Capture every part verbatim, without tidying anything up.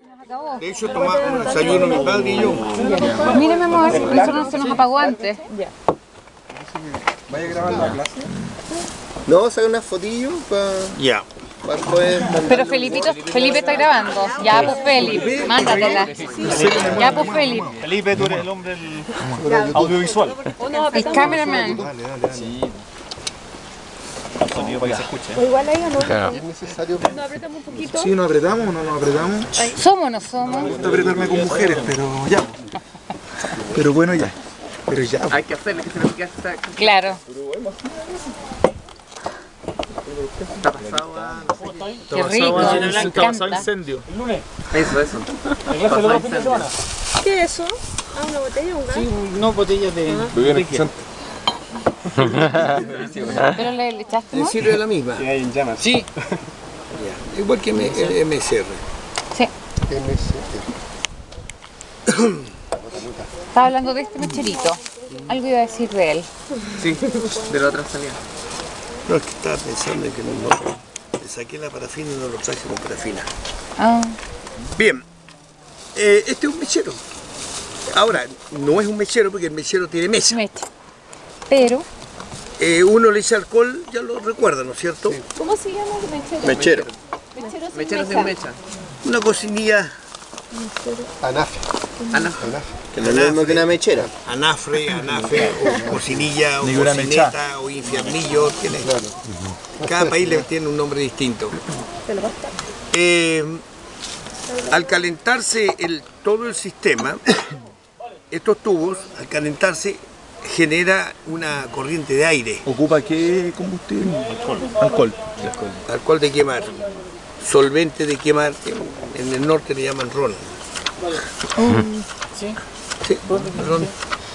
De hecho, tomamos desayuno mi padre y yo. Mire, mi amor, eso no se nos apagó antes. ¿Vaya a grabar la clase? No, saca una fotillo para... Ya. Para poder Pero Felipito, Felipe está grabando. Ya, pues Felipe, mándatela. Ya, pues Felipe. Felipe, tú eres el hombre del audiovisual. El cameraman. Dale, dale, dale. El sonido para que se escuche. O igual ahí no. ¿Es necesario? ¿Nos apretamos un poquito? Sí, nos apretamos o no nos apretamos. ¿Somos o no somos? Me gusta apretarme con mujeres, pero ya. Pero bueno, ya. Pero ya. Hay que hacerle que se nos quede hasta... Claro. Está pasado a... Qué rico, me encanta. Incendio. Eso, eso. Pasado incendio. ¿Qué es eso? Ah, una botella, un gas. Sí, no botellas de... Muy bien, ¿Pero le, le echaste ¿Le más? sirve la misma? Que hay en llamas. Sí. Ya. Igual que M- el M S R. Sí. M S R. Estaba hablando de este mecherito. Algo iba a decir de él. Sí, de la otra salida. No, es que estaba pensando en que no, le saqué la parafina y no lo traje con parafina. Ah, Bien, eh, este es un mechero. Ahora, no es un mechero porque el mechero tiene mesa. mecha. Pero, Eh, uno le echa alcohol, ya lo recuerda, ¿no es cierto? ¿Cómo se llama el mechero? Mechero. Mechero sin Mechero sin mecha. mecha. Una cocinilla, Anafe. Ana. que no es lo mismo que una mechera. Anafre, anafe, o cocinilla, o cocineta, o infiernillo. Tiene, cada país le tiene un nombre distinto. Eh, al calentarse el, todo el sistema, estos tubos, al calentarse, genera una corriente de aire. ¿Ocupa qué combustible? Alcohol. Alcohol. Alcohol de quemar, solvente de quemar, en el norte le llaman ron. sí. Sí, ron.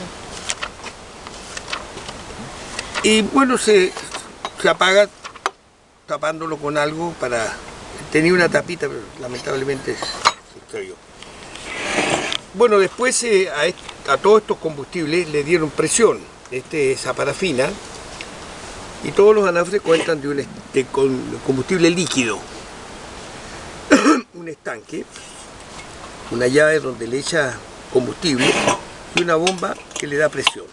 Y bueno, se, se apaga tapándolo con algo para... Tenía una tapita, pero lamentablemente se estrelló. Bueno, después eh, a, est- a todos estos combustibles le dieron presión. Este es a parafina. Y todos los anafres cuentan de un est- de con- combustible líquido. Un estanque, una llave donde le echa combustible y una bomba que le da presión.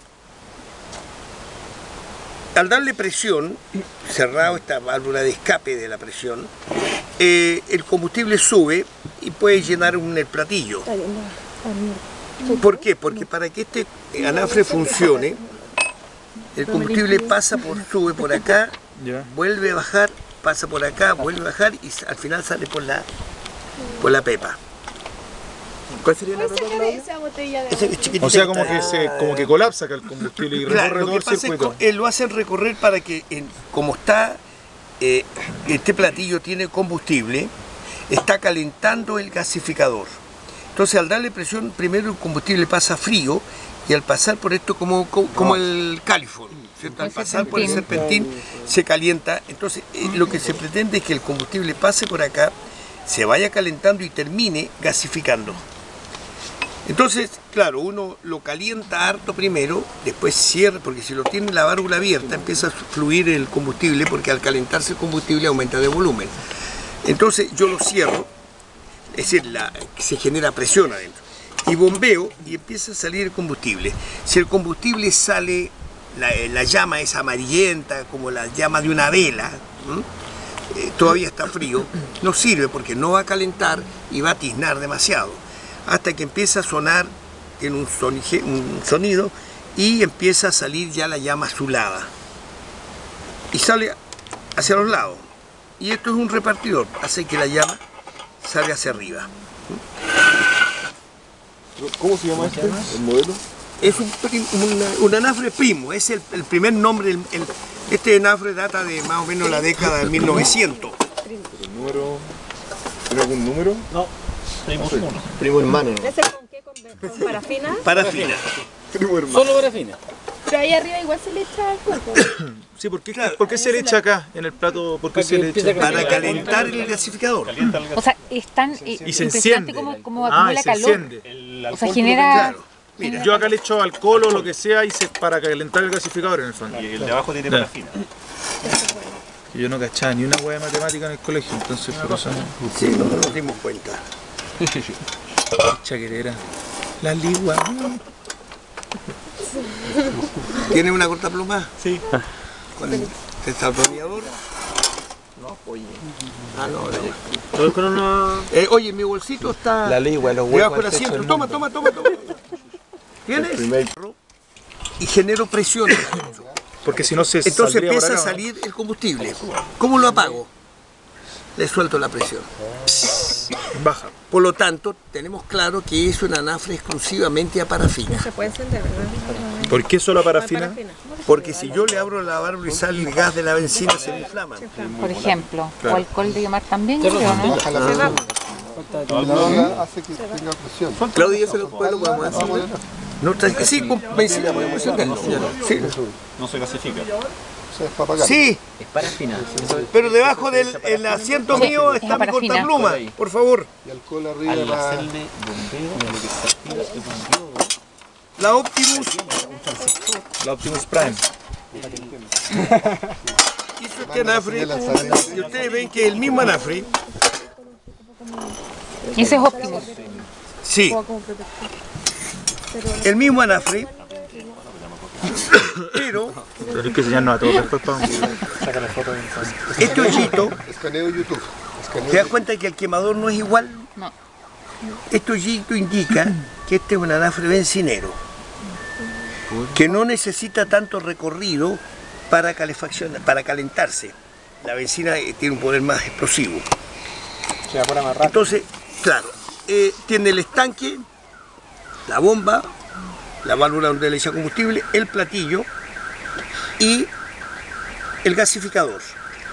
Al darle presión, cerrado esta válvula de escape de la presión, eh, el combustible sube y puede llenar un, el platillo. ¿Por qué? Porque para que este anafre funcione, el combustible pasa por, sube por acá, Ya. vuelve a bajar, pasa por acá, vuelve a bajar y al final sale por la, por la pepa. ¿Cuál sería la ¿Puedes sacar esa botella de Esa que es chiquitita O sea, que como está- que se como que colapsa acá el combustible y recorre Claro, lo todo que el pasa es circuito. que eh, lo hacen recorrer para que, en- como está, eh, este platillo tiene combustible, está calentando el gasificador. Entonces, al darle presión, primero el combustible pasa frío y al pasar por esto, como, como, como el califón, ¿cierto? Al El pasar por el serpentín. serpentín, se calienta. Entonces, eh, lo que se pretende es que el combustible pase por acá, se vaya calentando y termine gasificando. Entonces, claro, uno lo calienta harto primero, después cierra, porque si lo tiene la válvula abierta empieza a fluir el combustible, porque al calentarse el combustible aumenta de volumen. Entonces yo lo cierro, es decir, la, se genera presión adentro, y bombeo y empieza a salir el combustible. Si el combustible sale, la, la llama es amarillenta, como la llama de una vela, ¿m? Eh, todavía está frío, no sirve porque no va a calentar y va a tiznar demasiado. Hasta que empieza a sonar en un, sonije- un sonido y empieza a salir ya la llama azulada. Y sale hacia los lados. Y esto es un repartidor, hace que la llama salga hacia arriba. ¿Cómo se llama este? ¿El modelo? Es un, prim- una- un anafre primo, es el, el primer nombre. el- el- este anafre data de más o menos la década de mil novecientos. ¿El número? ¿Tiene algún número? No, tenemos uno. Primo hermano. ¿Ese con qué? ¿Con, con parafina? Parafina. Primo hermano. Solo parafina. Pero ahí arriba igual se le echa el cuerpo. Sí, ¿por qué, Claro. ¿por qué se le echa acá en el plato? ¿Por qué Para se que le empiece echa? a Para calentar el gasificador. Calienta el gas. O sea, es tan eh, Y se impresionante enciende. como, como Ah, acumula y se calor. enciende. El O alcohol sea, por genera... Claro. Mira, Yo acá le echo alcohol o lo que sea y se, para calentar el gasificador en el fondo. lo que- Y el de abajo tiene Ya. parafina. Yo no cachaba ni una hueá de matemática en el colegio, entonces por eso no. sí, no nos dimos cuenta. Chaquetera. La ligua. ¿Tiene una cortapluma? Sí. ¿Con el destornillador? No, oye. Ah, no, no. Todo con una... Eh, oye, mi bolsito está La ligua, los debajo huecos. del asiento. Toma, toma, toma, toma. ¿Tienes? Y genero presión. Porque si no se Entonces saldría por empieza a acá, ¿no? salir el combustible. ¿Cómo lo apago? Le suelto la presión. Baja. Por lo tanto, tenemos claro que es un anafre exclusivamente a parafina. Se puede encender, ¿verdad? ¿Por qué solo a parafina? Parafina. Porque si yo le abro la válvula y sale el gas de la benzina, se me inflama. Por ejemplo. O alcohol de quemar también, yo creo, ¿no? hace que tenga presión. Claudio, ¿se lo puede lo podemos hacer? No, tra- sí, con benzina podemos encenderlo. Sí. No se gasifica. Se es para apagar. Sí, Es parafina. pero debajo del el asiento Sí, mío es está mi parafina. cortapluma, por favor. Y alcohol arriba Al para... hacerle bombeo, lo que se activa es bombeo. La Optimus La Optimus Prime. hizo este anafre y ustedes ven que el mismo anafre, Ese es Optimus. sí, el mismo anafre, pero Tenés que enseñarnos a todos después para este hoyito, Escaneo YouTube. ¿te das cuenta que el quemador no es igual? No. Este hoyito indica que este es un anafre bencinero, que no necesita tanto recorrido para calefacción, para calentarse. La benzina eh, tiene un poder más explosivo. Se evapora más rápido. Entonces, claro, eh, tiene el estanque, la bomba, la válvula donde le echa combustible, el platillo y el gasificador.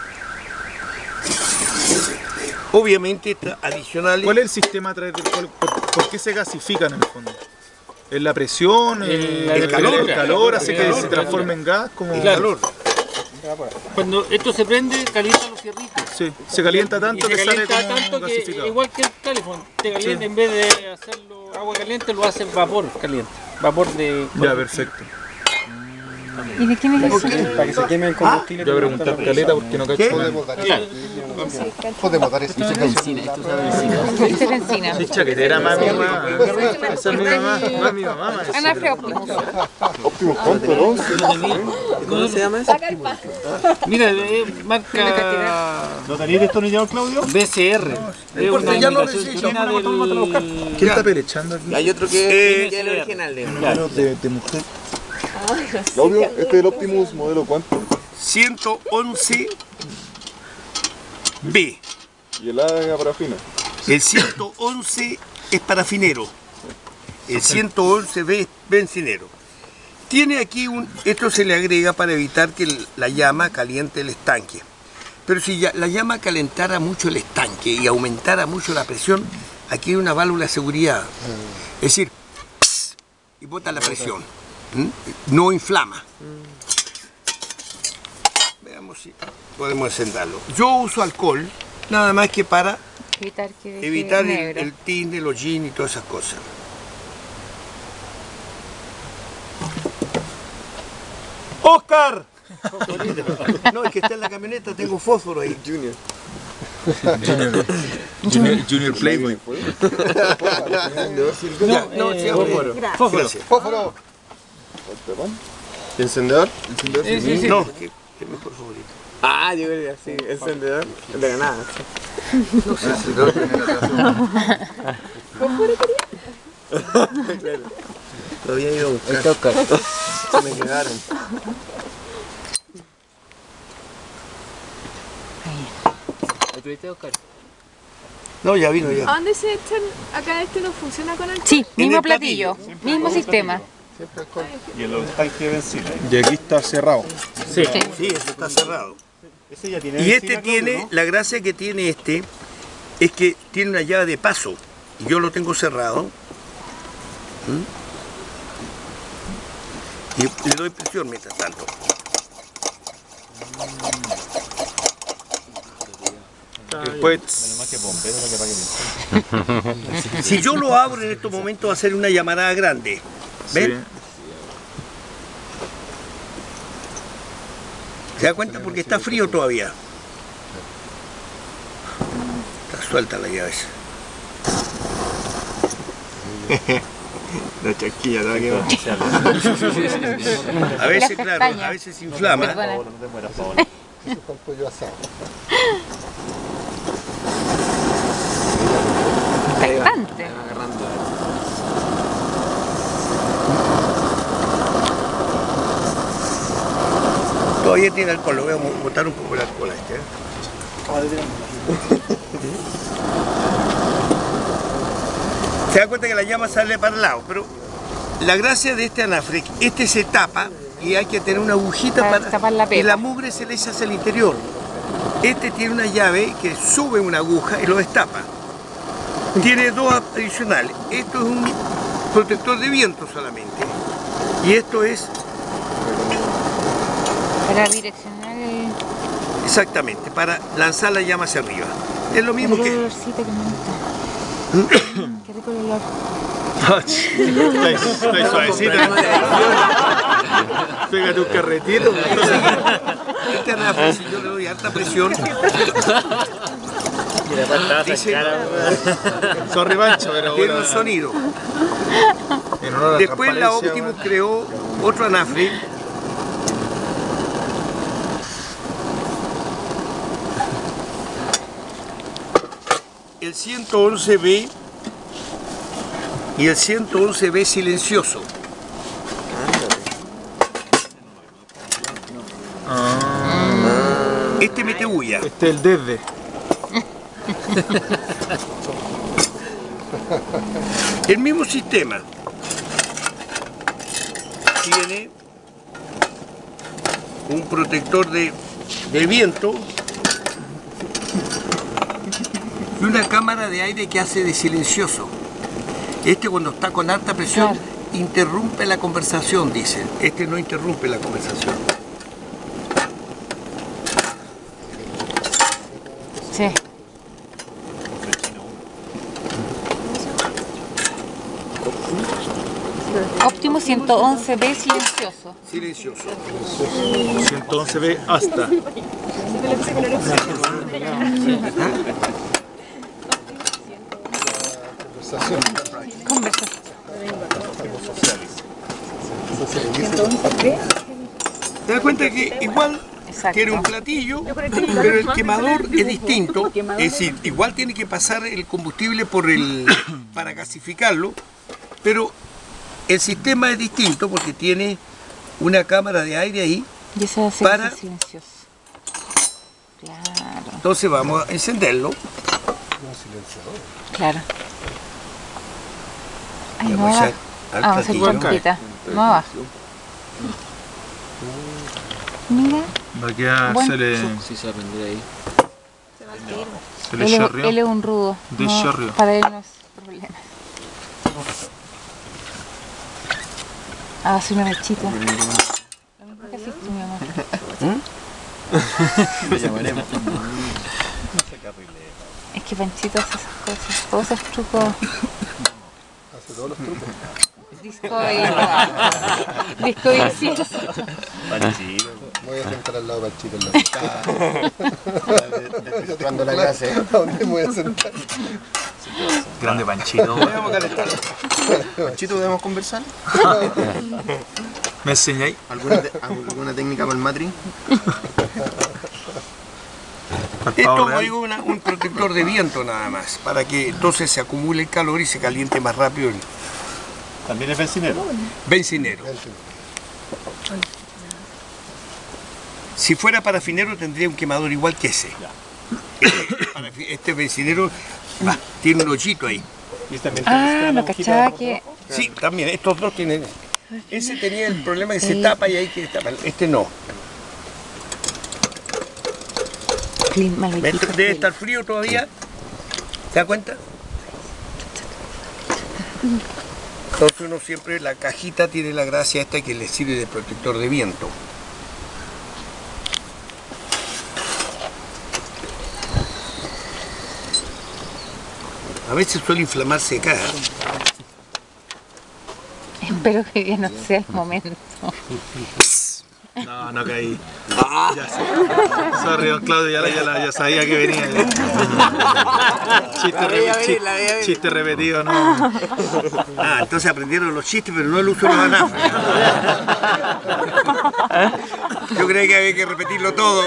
Obviamente, adicionales. ¿Cuál es el sistema a través del cual, por, por qué se gasifican en el fondo? ¿Es la presión? El- ¿El, el el calor, calor, el calor hace el que calor, se el transforme en gas? Como... El calor. Cuando esto se prende, calienta los fierritos. Sí, se calienta Y tanto se que sale calienta como tanto que, gasificado. igual que el calefón, te calienta, en vez de hacerlo agua caliente, lo hace vapor caliente. Vapor de... Ya, perfecto. ¿Y de quién es ese? Para que se queme el combustible. Yo voy a preguntar caleta porque no cacho. ¿Qué? Podemos dar Claro. eso. Podemos dar eso. Este es benzina. Sí, chaquetera, mami, mamá. Esa es mi mamá, mami, mamá. maestro. Anafre Optimus. Óptimo punto, ¿no? ¿Cómo se llama eso? Mira, eh, marca ¿No tenéis destornillador, Claudio? B C R. Es importa, una ya lo imitación necesito. china del... ¿Quién está pelechando aquí? Hay otro que Eh, que es el original. de- Claro, de, de mujer. Claudio, este es el Optimus modelo cuánto? ciento once B. Y el A es parafina. El ciento once es parafinero. El ciento once B es bencinero. Tiene aquí un... Esto se le agrega para evitar que el- la llama caliente el estanque. Pero si ya- la llama calentara mucho el estanque y aumentara mucho la presión, aquí hay una válvula de seguridad. Es decir, y bota la presión. ¿Mm? No inflama. Veamos si podemos encenderlo. Yo uso alcohol, nada más que para Evitar que deje evitar el, negro. el tinte, los jeans y todas esas cosas. ¡Oscar! No, es que está en la camioneta, tengo fósforo ahí. Junior. Junior, Junior Playboy. Ya, no, sí, hombre. Gracias. Fósforo. ¿Y encendedor? Sí, sí, sí. No, que, que mejor favorito. Ah, yo creo que sí, encendedor. De granada. No sé si lo Todavía iba a buscar. Se me quedaron. No, ya vino ya. ¿A dónde se echan? Acá este no funciona con el... Sí, En mismo el platillo, mismo sistema. Siempre alcohol. Y el tanque de benzina. Y aquí está cerrado. Sí. Sí. Sí, eso está cerrado. Ese ya tiene Y este benzina, tiene, Claudio, la gracia que tiene este, es que tiene una llave de paso. Y yo lo tengo cerrado. ¿Mm? Y le doy presión mientras tanto. Después. ¿no? Más que bombero para que apague el Si yo lo abro en estos momentos va a ser una llamarada grande. ¿Ven? Sí. ¿Se da cuenta? Porque está frío todavía. Está suelta la llave esa. La chasquilla, ¿no? Que A veces, Las claro, castañas. a veces se inflama. Perdona. Eso es para el pollo asado. Bastante. Agarrando. Todavía tiene alcohol, lo voy a botar un poco el alcohol a este. ¿eh? Se da cuenta que la llama sale para el lado, pero la gracia de este anafre, este se tapa y hay que tener una agujita Para para, tapar la y pepa. la mugre se le echa hacia el interior. Este tiene una llave que sube una aguja y lo destapa. Tiene dos adicionales. Esto es un protector de viento solamente. Y esto es Para direccionar el... exactamente para lanzar la llama hacia arriba. Es lo mismo el que... olorcito que me gusta. Qué rico el olor. Está suavecita. Pégate un carretito. Este anafre, si yo le doy alta presión, dice, Sorry, Pancho, pero tiene bueno. un sonido. En honor a Después la transparencia, Optimus bueno. creó otro anafre. El ciento once B y el ciento once B silencioso. Este mete bulla. Este es el desde. El mismo sistema tiene un protector de, de viento y una cámara de aire que hace de silencioso. Este cuando está con alta presión Claro. interrumpe la conversación, dicen. Este no interrumpe la conversación. Sí. Optimus ciento once B silencioso. Silencioso. ciento once B hasta. Conversación. ¿Te das cuenta que igual Exacto. tiene un platillo, pero el quemador es distinto? Es decir, igual tiene que pasar el combustible por el para gasificarlo, pero el sistema es distinto porque tiene una cámara de aire ahí. Y ese hace Para- silencioso. Claro, Entonces vamos a encenderlo. claro. Ay, Le no vamos a va. echar al Ah, vamos a hacer platillo. trampita. No va. Mira, Va a quedar, Bueno. se le, Sí, se va a prender ahí. se le él es, chorrió. él es un rudo. De No, chorrio. para él no es problema. Ah, va a ser una mechita. Lo mismo que haces tú, mi amor. Lo llamaremos. Es que Panchito hace esas cosas, todos esos trucos. Hace todos los trucos. Disco y... Disco y ciencia. Me voy a sentar al lado de Panchito en la Cuando la clase. ¿A dónde me voy a sentar? Grande Panchito. Vamos a calentar. Chito, ¿podemos conversar? ¿Me enseñáis? ¿Alguna, te- alguna técnica para el matri? Para el Esto, pavo como real. digo, una- un protector de viento nada más, para que entonces se acumule el calor y se caliente más rápido el También es bencinero. bencinero. Si fuera parafinero tendría un quemador igual que ese. Este, parafi- este bencinero va, tiene un hoyito ahí. Y también Ah, no cachaba que... Sí, también, estos dos tienen. Ese tenía el problema que se tapa y hay que tapar. Este no. Clima, lo ¿Ves? quito, Debe estar frío todavía. ¿Se da cuenta? Entonces uno siempre, la cajita tiene la gracia esta que le sirve de protector de viento. A veces suele inflamarse acá. Espero que ya no sea el momento. No, no caí. Ya sé. Sorry, don Claudio, ya, la- ya, la- ya sabía que venía. Chiste, La veía re- venir, chi- la veía venir. chiste repetido, no. Ah, entonces aprendieron los chistes, pero no el uso de los anafres. Yo creía que había que repetirlo todo.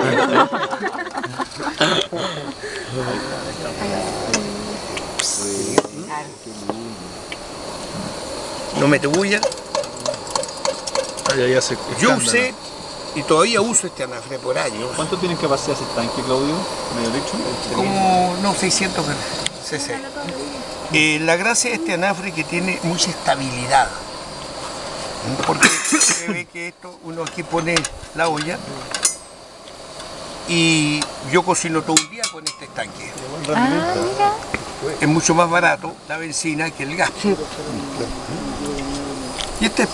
No me te bulla. Ay, ay, hace Yo escándalo. usé y todavía uso este anafre por años. ¿Cuánto tienen que vaciar ese tanque, Claudio? ¿Medio litro? Como, no, seiscientos cc. Eh, la gracia de este anafre es que tiene mucha estabilidad. Porque se ve que esto, uno aquí pone la olla y yo cocino todo un día con este estanque. Ah, mira. Es mucho más barato la benzina que el gas. Y este,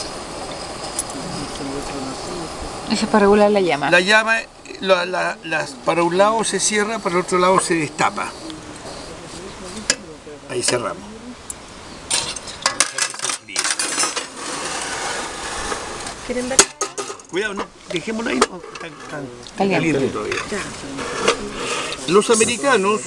Eso es para regular la llama. la llama, la- la- las- para un lado se cierra, para el otro lado se destapa. Ahí cerramos. ¿Quieren ver? Cuidado, no, dejémoslo ahí, no, tan, tan Caliente. caliente todavía. Los americanos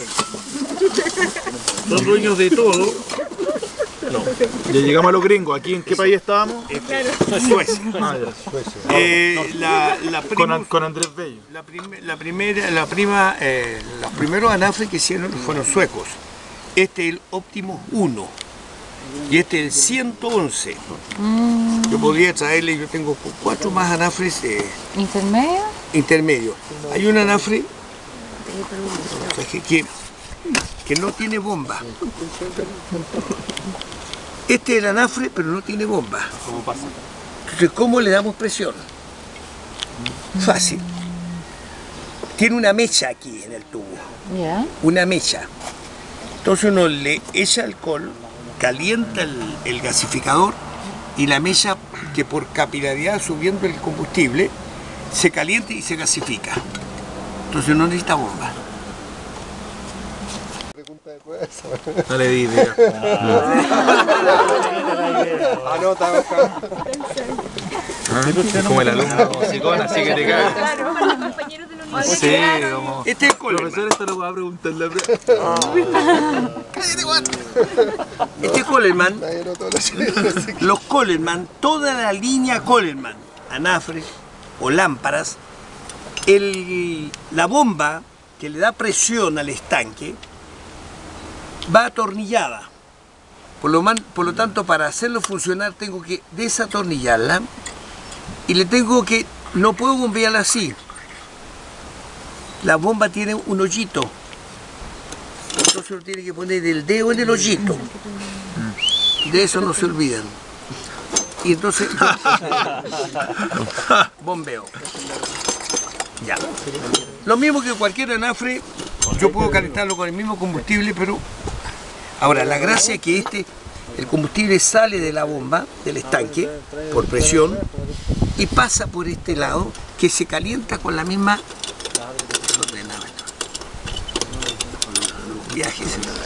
son dueños de todo. Ya llegamos a los gringos. ¿Aquí en qué país estábamos? Suecia. Ah, ya. Eh, la, la Con, prima- An- con Andrés Bello. La, prim- la primera, la prima, eh, los primeros anafres que hicieron fueron suecos. Este es el Optimus uno y este es el ciento once. Yo podría traerle, yo tengo cuatro más anafres eh, ¿Intermedio? intermedios. Hay un anafre que, que, que no tiene bomba. Este es el anafre, pero no tiene bomba. ¿Cómo pasa? Entonces, ¿cómo le damos presión? Fácil. Tiene una mecha aquí en el tubo. Ya. Una mecha. Entonces uno le echa alcohol, calienta el, el gasificador y la mecha, que por capilaridad subiendo el combustible, se calienta y se gasifica. Entonces no necesita bomba. No le di idea. Anota, Oscar. Como el alumno musicón, así que te cagas. Claro, los compañeros de la universidad. Sí, como... Este es el Coleman. Profesor, esto lo voy a preguntar la Este es Coleman. Nadie anotó los chistes. Los Coleman, toda la línea Coleman, anafres o lámparas, el, la bomba que le da presión al estanque va atornillada. Por lo, man- por lo tanto, para hacerlo funcionar tengo que desatornillarla y le tengo que, no puedo bombearla así. La bomba tiene un hoyito. Entonces uno tiene que poner el dedo en el hoyito. De eso no se olvidan. Y entonces bombeo. Ya. Lo mismo que cualquier anafre, yo puedo calentarlo con el mismo combustible, pero ahora la gracia es que este, el combustible sale de la bomba, del estanque, por presión, y pasa por este lado, que se calienta con la misma viajes.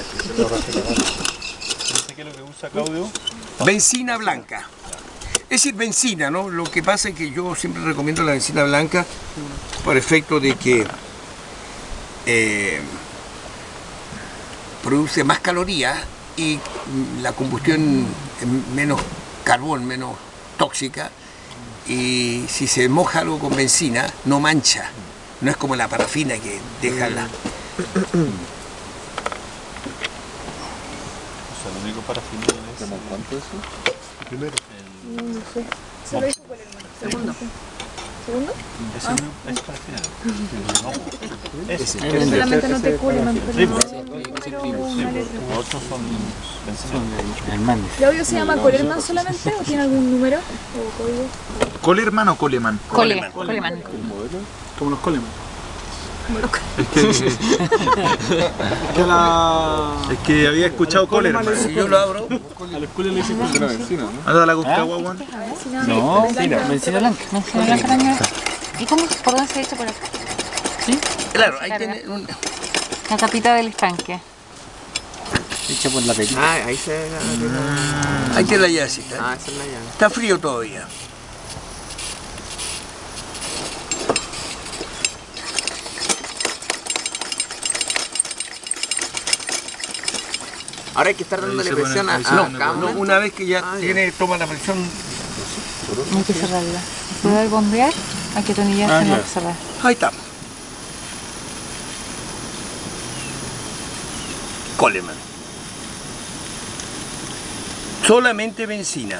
¿Qué es lo que usa Claudio? Benzina blanca. Es decir, benzina, ¿no? Lo que pasa es que yo siempre recomiendo la benzina blanca por efecto de que eh, produce más calorías y la combustión es menos carbón, menos tóxica, y si se moja algo con benzina no mancha, no es como la parafina que deja la... O sea, lo único para final es... ¿Cuánto es eso? Primero. Segundo. ¿Segundo? Ese no es para final. Ese. Solamente no te cure, man, pero Sí, no- pues. pero una letra. Los otros son benzina. ¿Claudio se llama Colerman solamente o tiene algún número o código? ¿Coleman o Coleman? Cole, Coleman. Como los Coleman. Es que, es que la... Es que había escuchado Coleman. Si yo lo abro, Una benzina, ¿no? Anda la Concagua, weón. No, mira, benzina blanca. Menciona la franja. ¿Y cómo, por dónde se echa por acá? claro, ahí tiene un... La tapita del estanque. Hecha por la película. Ah, ahí se ve la... Ahí tiene la llavecita. Ah, esa es la llave. Está frío todavía. Ahora hay que estar dándole Ahí se presión pone- a, ahí se a pone cada No, momento. una vez que ya Ah, ya. tiene, toma la presión, Hay que cerrarla. Después de bombear, hay que atornillar, Ah, no hay ya. que cerrar. ahí está. Coleman. Solamente benzina.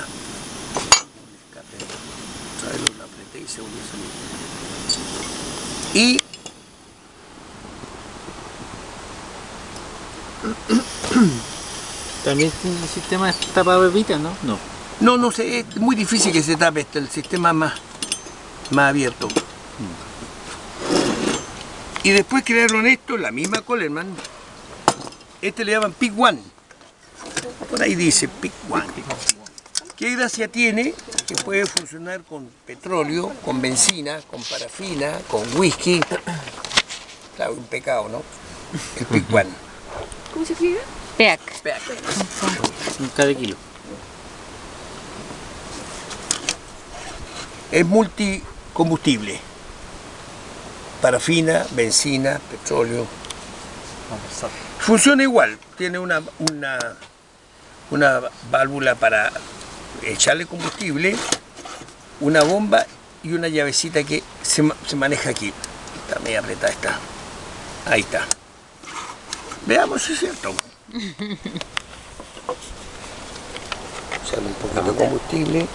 Ahí lo apreté y se volvió a salir. Y También tiene el sistema de tapa bebita, ¿no? No. no, no sé, es muy difícil que se tape este, el sistema más, más abierto. Y después crearon esto, la misma Coleman. Este le llaman Pick One. Por ahí dice Pick One. ¿Qué gracia tiene? Que puede funcionar con petróleo, con benzina, con parafina, con whisky. Claro, un pecado, ¿no? El Pick One. ¿Cómo se escribe? P E A C. Cada kilo. Es multicombustible. Parafina, benzina, petróleo. Funciona igual. Tiene una, una, una válvula para echarle combustible, una bomba y una llavecita que se, ma- se maneja aquí. Está medio apretada, está. Ahí está. Veamos si es cierto. Sale un poquito de combustible.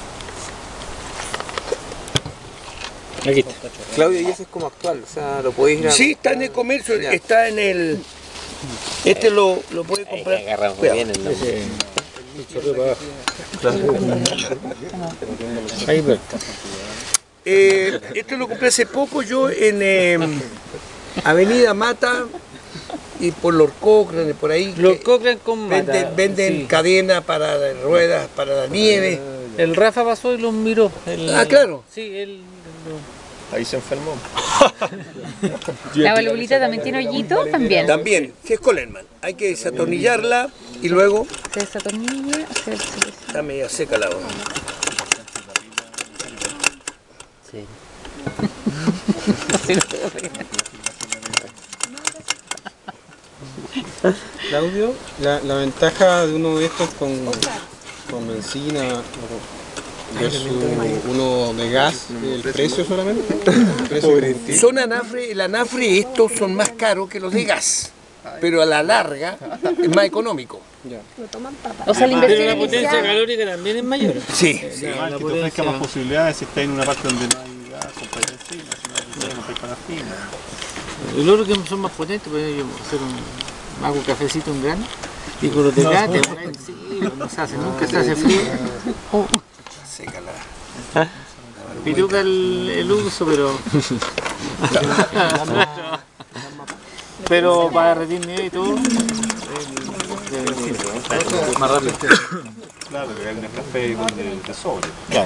Aquí está. Claudio, y eso es como actual, o sea, lo podéis ir a... Sí, está en el comercio, Ya. está en el... Este lo, lo puede comprar. Agarra muy Cuidado. bien el Ahí va. Eh, este lo compré hace poco yo en eh, Avenida Mata y por Lord Cochrane, por ahí. Los que Cochrane con mata. venden venden Sí. cadenas para ruedas, para la nieve. El Rafa pasó y los miró. El- Ah, claro. Sí, él... Ahí se enfermó. La valvulita también tiene hoyito, también. También, si es Coleman, hay que desatornillarla y luego Se desatornilla, se se- está media seca la hoja. Sí. Claudio, la, la ventaja de uno de estos con, con benzina versus uno de gas, el precio solamente. El precio que- Son anafre, el anafre y estos son más caros que los de gas, pero a la larga es más económico. O sea, la Pero inversión la potencia inicial... calórica también es mayor. Sí, Sí, La- además la que te ofrezca potencia- más posibilidades si estás en una parte donde no hay gas, comprar benzina, si no hay benzina, comprar parafina. El oro que son más potentes, pues yo hacer un, hago un cafecito en grano y con los de gas te ponen, sí, no se hace, nunca se hace frío. seca la... Piruca el, el uso, pero... pero para derretir nieve y todo, más rápido. Claro, que hay un café con de, de sobre.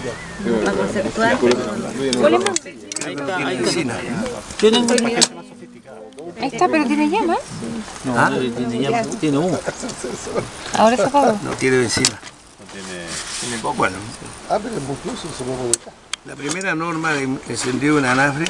Benzina. Yo tengo Ahí está, pero tiene llamas. No, no, tiene, ya, tiene humo. Ahora se apagó. No tiene benzina. No tiene... Tiene poco, bueno. Ah, pero es muy incluso, se puede botar. La primera norma de encendido de un anafre,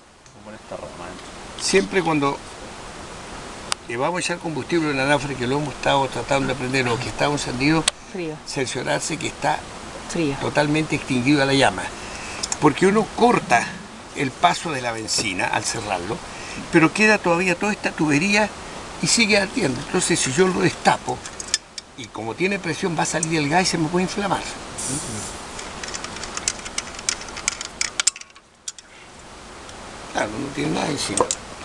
siempre cuando le vamos a echar combustible en el anafre, que lo hemos estado tratando de prender o que está encendido, Frío, cerciorarse que está frío. totalmente extinguida la llama. Porque uno corta el paso de la benzina al cerrarlo, pero queda todavía toda esta tubería y sigue ardiendo. Entonces, si yo lo destapo y como tiene presión va a salir el gas y se me puede inflamar. Claro, no tiene nada encima.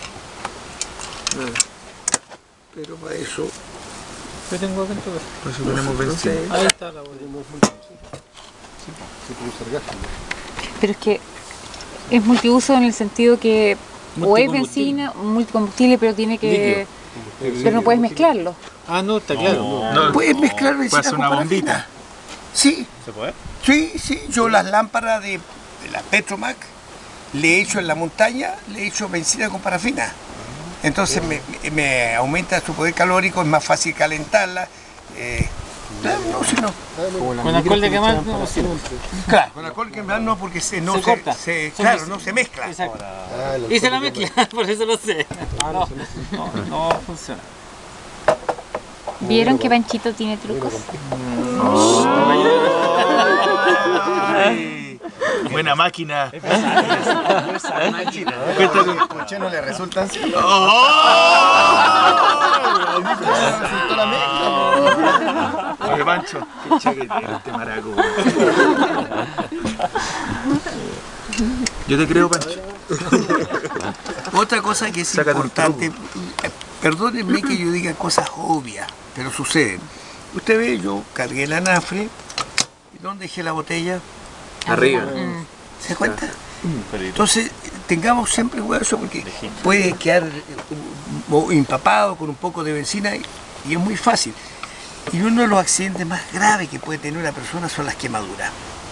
Pero para eso... Yo tengo acá en todo. Por eso tenemos benzina. Ahí está la botella. Se puede usar gas también. Pero es que es multiuso en el sentido que o es Multicombustible. benzina, multicombustible, pero tiene que... Pero no puedes mezclarlo. Ah, no, está claro. No, ¿Puedes mezclar benzina hacer con una parafina? bombita. Sí, ¿Se puede? sí, sí. Yo las lámparas de, de la Petromac le echo en la montaña, le echo benzina con parafina. Entonces me, me aumenta su poder calórico, es más fácil calentarla. Eh, claro, no, si no. Con alcohol de quemar, no, sí. Claro, con alcohol que no, porque se, no Se se, corta. se- Se claro, mezcla. no se mezcla. Exacto. Ah, el Y se la alcohol de mezcla, por eso lo sé. No, no, no funciona. ¿Vieron que Panchito tiene trucos? Ay, buena máquina. ¿Por no le resultan? Oye, Pancho, qué chaquetero este maraco. Yo te creo, Pancho. Otra cosa que es Sácate un importante, eh, perdónenme que yo diga cosas obvias, pero suceden. Usted ve, yo cargué el anafre, ¿y dónde dejé la botella? Arriba. ¿Se da cuenta? Entonces, tengamos siempre cuidado eso porque puede quedar eh, empapado con un poco de benzina y, y es muy fácil. Y uno de los accidentes más graves que puede tener una persona son las quemaduras.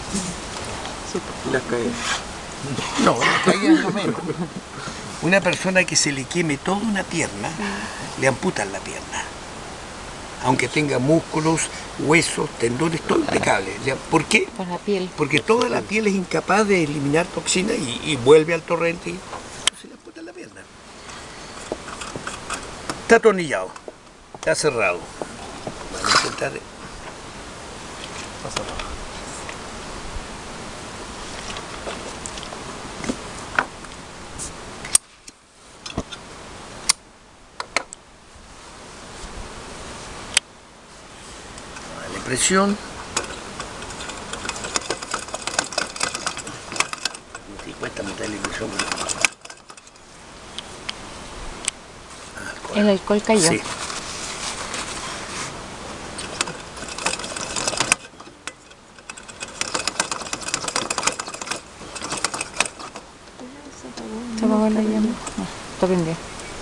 Las caídas. No, las caídas es lo menos. Una persona que se le queme toda una pierna, le amputan la pierna. Aunque tenga músculos, huesos, tendones, todo impecable. ¿Por qué? Por la piel. Porque toda la piel es incapaz de eliminar toxina y, y vuelve al torrente y se le amputan la pierna. Está atornillado, está cerrado. Vamos a intentar... presión. Sí, cuesta meterle presión. Alcohol. El alcohol cayó. Sí. ¿Se apagó la llama? No, está prendido.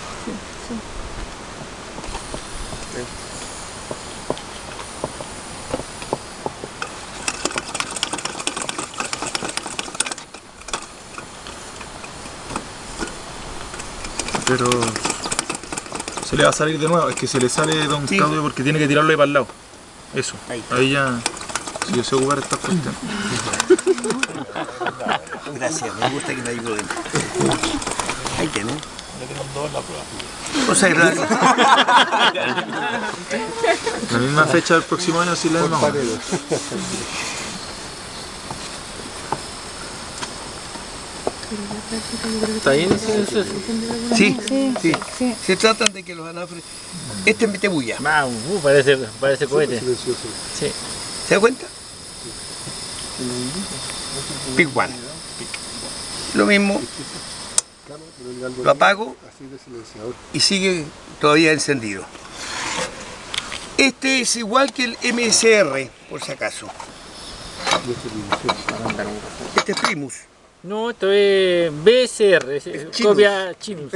Pero se le va a salir de nuevo, es que se le sale don Sí. Claudio porque tiene que tirarlo ahí para el lado. Eso, Ahí ahí, está. ya, si yo sé ocupar estas cuestiones. Gracias, me gusta que me ayuden. Ahí tiene. Cosa grave. La misma fecha del próximo año sí la misma. ¿Está bien ese eso? Sí, Sí, sí. sí. Se tratan de que los anafres... Este es metebulla. Ah, uh, parece, parece cohete. Sí. ¿Se da cuenta? Big One. Lo mismo. Lo apago y sigue todavía encendido. Este es igual que el M S R, por si acaso. Este es Primus. No, esto es B S R, es, es Chinus. copia Chinus.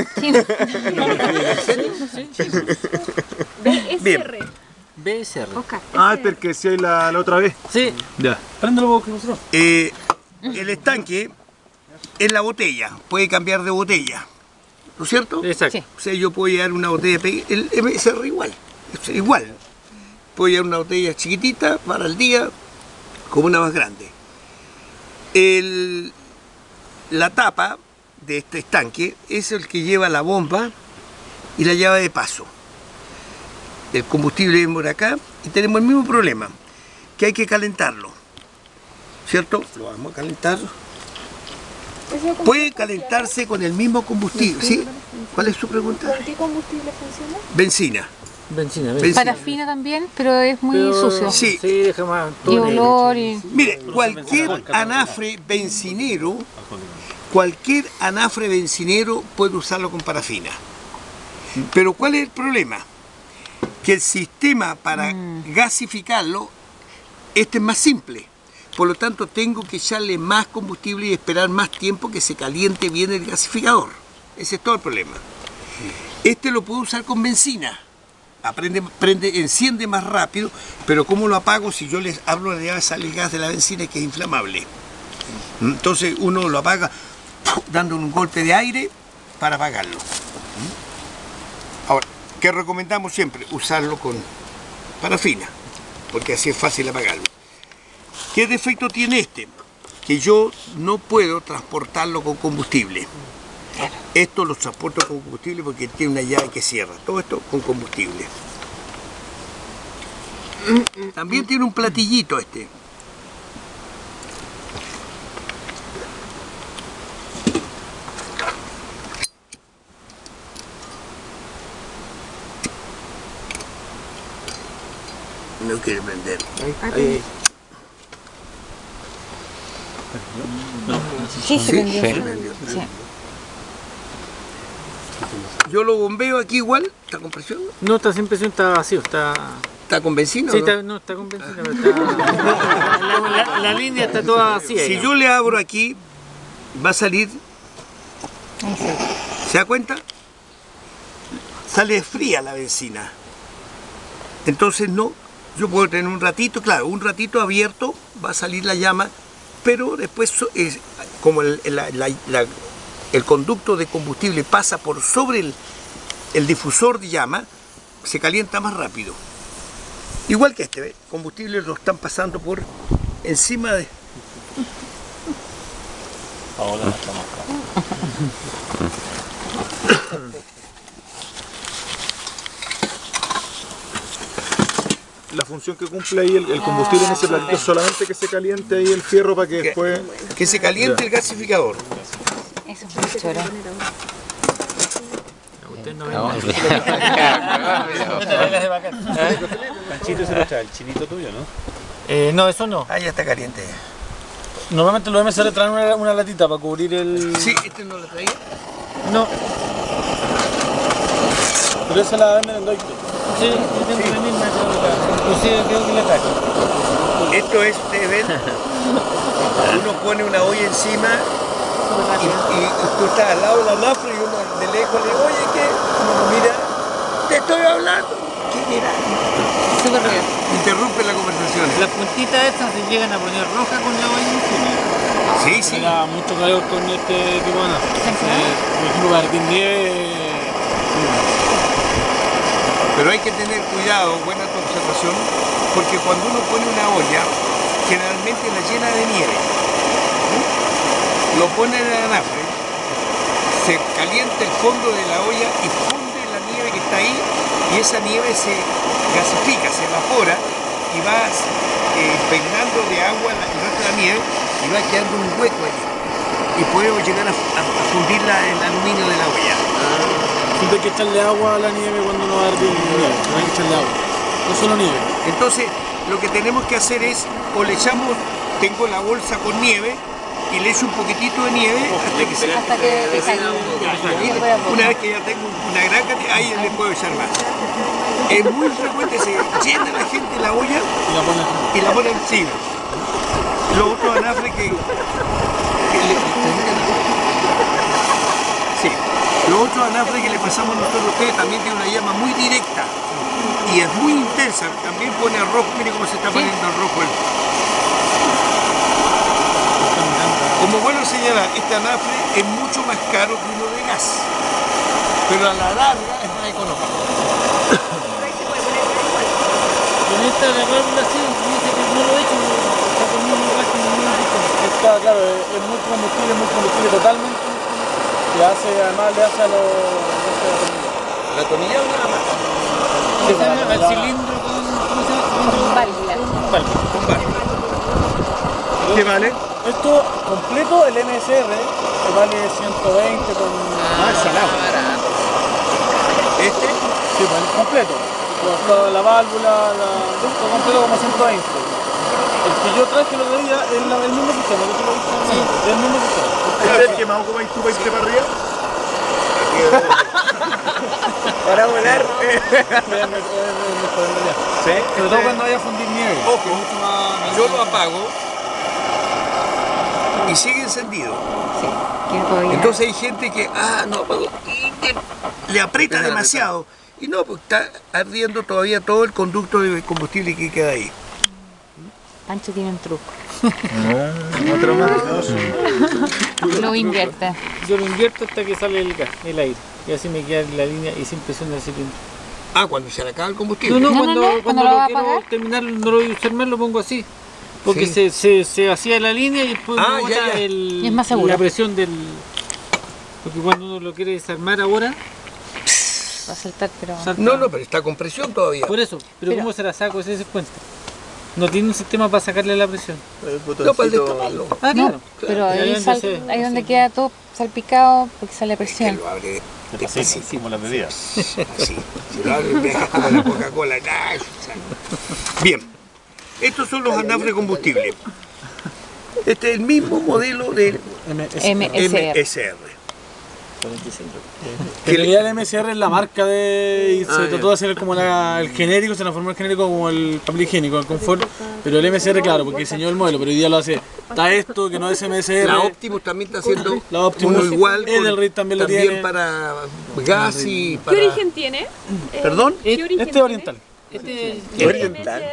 Bien. B S R. Ah, este es el que decía ahí la, la otra vez. Sí. Ya. Préndelo vos que nosotros. Eh, el estanque es la botella, puede cambiar de botella, ¿no es cierto? Exacto. Sí. O sea, yo puedo llevar una botella, pe- el M S R igual, es igual. Puedo llevar una botella chiquitita para el día, como una más grande. El, la tapa de este estanque es el que lleva la bomba y la llave de paso. El combustible viene por acá y tenemos el mismo problema, que hay que calentarlo, ¿cierto? Lo vamos a calentar. Puede calentarse con el mismo combustible, ¿sí? ¿Cuál es su pregunta? ¿Con qué combustible funciona? Benzina. Benzina, Benzina. benzina. Parafina también, pero es muy Pero- sucio. Sí. Sí, deja más. Y todo negro. olor y... Mire, cualquier anafre bencinero, cualquier anafre bencinero puede usarlo con parafina. Pero ¿cuál es el problema? Que el sistema para gasificarlo, este es más simple. Por lo tanto, tengo que echarle más combustible y esperar más tiempo que se caliente bien el gasificador. Ese es todo el problema. Este lo puedo usar con benzina. Aprende, prende, enciende más rápido, pero ¿cómo lo apago si yo les hablo de llave sale el gas de la benzina que es inflamable? Entonces uno lo apaga dando un golpe de aire para apagarlo. Ahora, ¿qué recomendamos siempre? Usarlo con parafina, porque así es fácil apagarlo. ¿Qué defecto tiene este? Que yo no puedo transportarlo con combustible. Esto lo transporto con combustible porque tiene una llave que cierra. Todo esto con combustible. También tiene un platillito este. No quiere prender. Ahí, ahí. Sí, se prendió. Se prendió. Sí. Yo lo bombeo aquí igual. ¿Está con presión? No, está sin presión, está vacío, está... ¿Está con benzina? Sí, o no? está, no, está con benzina, pero está... La, la- la línea está toda vacía. Si digamos. yo le abro aquí, va a salir. ¿Se da cuenta? Sale fría la benzina. Entonces no, yo puedo tener un ratito, claro, un ratito abierto, va a salir la llama, pero después so- es, como el, la- la- la- el conducto de combustible pasa por sobre el, el difusor de llama, se calienta más rápido. Igual que este, ¿ves? Combustible lo están pasando por encima de... Ahora estamos La función que cumple ahí el, el combustible en ese platito es solamente que se caliente ahí el fierro para que Que, después... que se caliente el gasificador. Eso es muy choro. Usted no No, ve Panchito se lo trae, el chinito tuyo, ¿no? eh, no, eso no. Ah, ya está caliente. Normalmente los M S R traen una, una latita para cubrir el... Sí, este no lo traía. No, Pero esa la venden en Deutsche. sí, yo tengo la misma, inclusive creo que la cacho. Esto es, ustedes ven, uno pone una olla encima y, y tú estás al lado de la nafra y uno de lejos le dice, oye, ¿qué? Uno mira, te estoy hablando. ¿Qué era? Súper ruido. Interrumpe la conversación. Las puntitas estas se llegan a poner rojas con la olla encima. Sí, sí. Me da mucho calor con este tipo de nafta. Por ejemplo, para el nieve... Pero hay que tener cuidado, buena tu observación, porque cuando uno pone una olla, generalmente la llena de nieve. ¿Mm? Lo pone en el anafre, se calienta el fondo de la olla y funde la nieve que está ahí, y esa nieve se gasifica, se evapora y va eh, impregnando de agua la- el resto de la nieve y va quedando un hueco allí. Y podemos llegar a, a, a fundir la- el aluminio de la olla. Siempre hay que echarle agua a la nieve cuando no va a hervir nieve. No hay que echarle agua. No solo nieve. Entonces, lo que tenemos que hacer es, o le echamos, tengo la bolsa con nieve, y le echo un poquitito de nieve hasta que se... Hasta que te salga. Una vez que ya tengo una gran cantidad, ahí le puedo echar más. Es muy frecuente, se llena la gente la olla Y la pones... y la pone encima. Los otros anafres que... que le- sí. Los otros anafres que le pasamos nosotros a ustedes también tienen una llama muy directa y es muy intensa. También pone rojo, mire cómo se está poniendo el rojo. Como bueno señalar, este anafre es mucho más caro que uno de gas, pero a la larga es más económico. Con esta de válvula sí, dice que no lo he hecho, está con un gas que no lo he hecho. Está, claro, es, es muy combustible, muy combustible totalmente. Le hace, además le hace a los... La atornillado nada más. ¿Qué se llama? Al cilindro con... ¿Cómo se llama? Válvula. Válvula. ¿Qué vale? Esto completo, el M S R, que vale ciento veinte con... Ah, salado. ¿Este? Sí, pues, el completo. Con toda la válvula, la... todo completo como ciento veinte. El que yo traje el otro día es la- el mismo sistema, que tú lo viste. Sí. El mismo sistema. ¿Es el quemado como hay tú para irte para arriba? Para volar. Sí. Sobre todo cuando vaya a fundir nieve. Ojo, Mucho más- yo lo apago y sigue encendido. Sí, quiero todavía. Entonces hay gente que, ah, no apago, y te- le aprieta demasiado. Y no, pues está ardiendo todavía todo el conducto de combustible que queda ahí. Pancho tiene un truco. Otro más. Lo invierte. Yo lo invierto hasta que sale el gas, el aire. Y así me queda en la línea y sin presión del cilindro. Ah, cuando se le acaba el combustible. No, no, No, no, cuando, no, cuando, ¿cuándo lo lo va a quiero apagar? terminar, no lo voy a usar más, lo pongo así. Porque Sí. se, se, se hacía la línea y después Ah, me ya, bota ya. el, Y es más seguro. la presión del... Porque cuando uno lo quiere desarmar ahora, Va a saltar, pero... No, no, pero está con presión todavía. Por eso, pero, Pero- ¿cómo se la saco ese cuenta? No tiene un sistema para sacarle la presión. No, para el destaparlo. Ah, No, claro. pero Ahí ahí, donde sal- se- ahí donde queda todo salpicado porque sale Que presión. lo abre Así, despacito. como las bebidas. Así. Si lo abre, deja como la Coca-Cola. ¡Ay! Bien. Estos son los anafres de combustible. Este es el mismo modelo del M S R. M S R. Que en realidad el M S R es la marca de... y se trató de hacer como la- el genérico, se transformó el genérico como el papel higiénico, el confort. Pero el M S R, claro, porque diseñó el modelo, pero hoy día lo hace. Está esto, que no es M S R. La Optimus también está haciendo La Optimus, uno igual. con- Edelrid también lo tiene. para gas y ¿Qué para... origen tiene? Eh, ¿Perdón? ¿Qué origen Este es oriental. Este Oriental.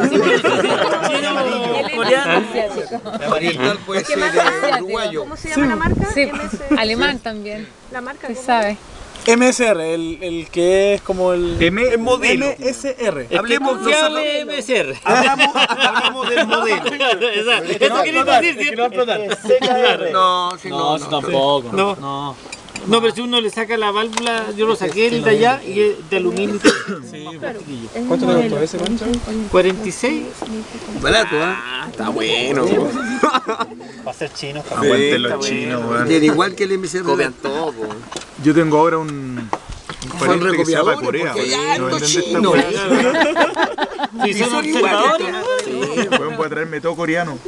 Oriental puede ser eh, uruguayo. ¿Cómo se llama la marca? Sí, M S R. alemán también, La marca. se ¿cómo? sabe. M S R, el, el que es como el... M el modelo. M S R. Hablemos nosotros, M S R. hablamos, hablamos del modelo. Eso quería decir, ¿cierto? No, sí, No, no, eso no. tampoco. No. no. No, pero si uno le saca la válvula, yo lo saqué el de allá y el de aluminio. ¿Cuánto te costó ese, Pancho? cuarenta y seis. Barato, ¿ah? Está bueno. Va a ser chino. Aguanten los chinos, weón. Del igual que el M S R. Comen todo. Yo tengo ahora un, un Son pariente que se va para recopiadores, Corea, porque hay weón. No hartos venden chinos. esta weá. Si son son iguales. observadores. Weón, voy a traerme todo coreano.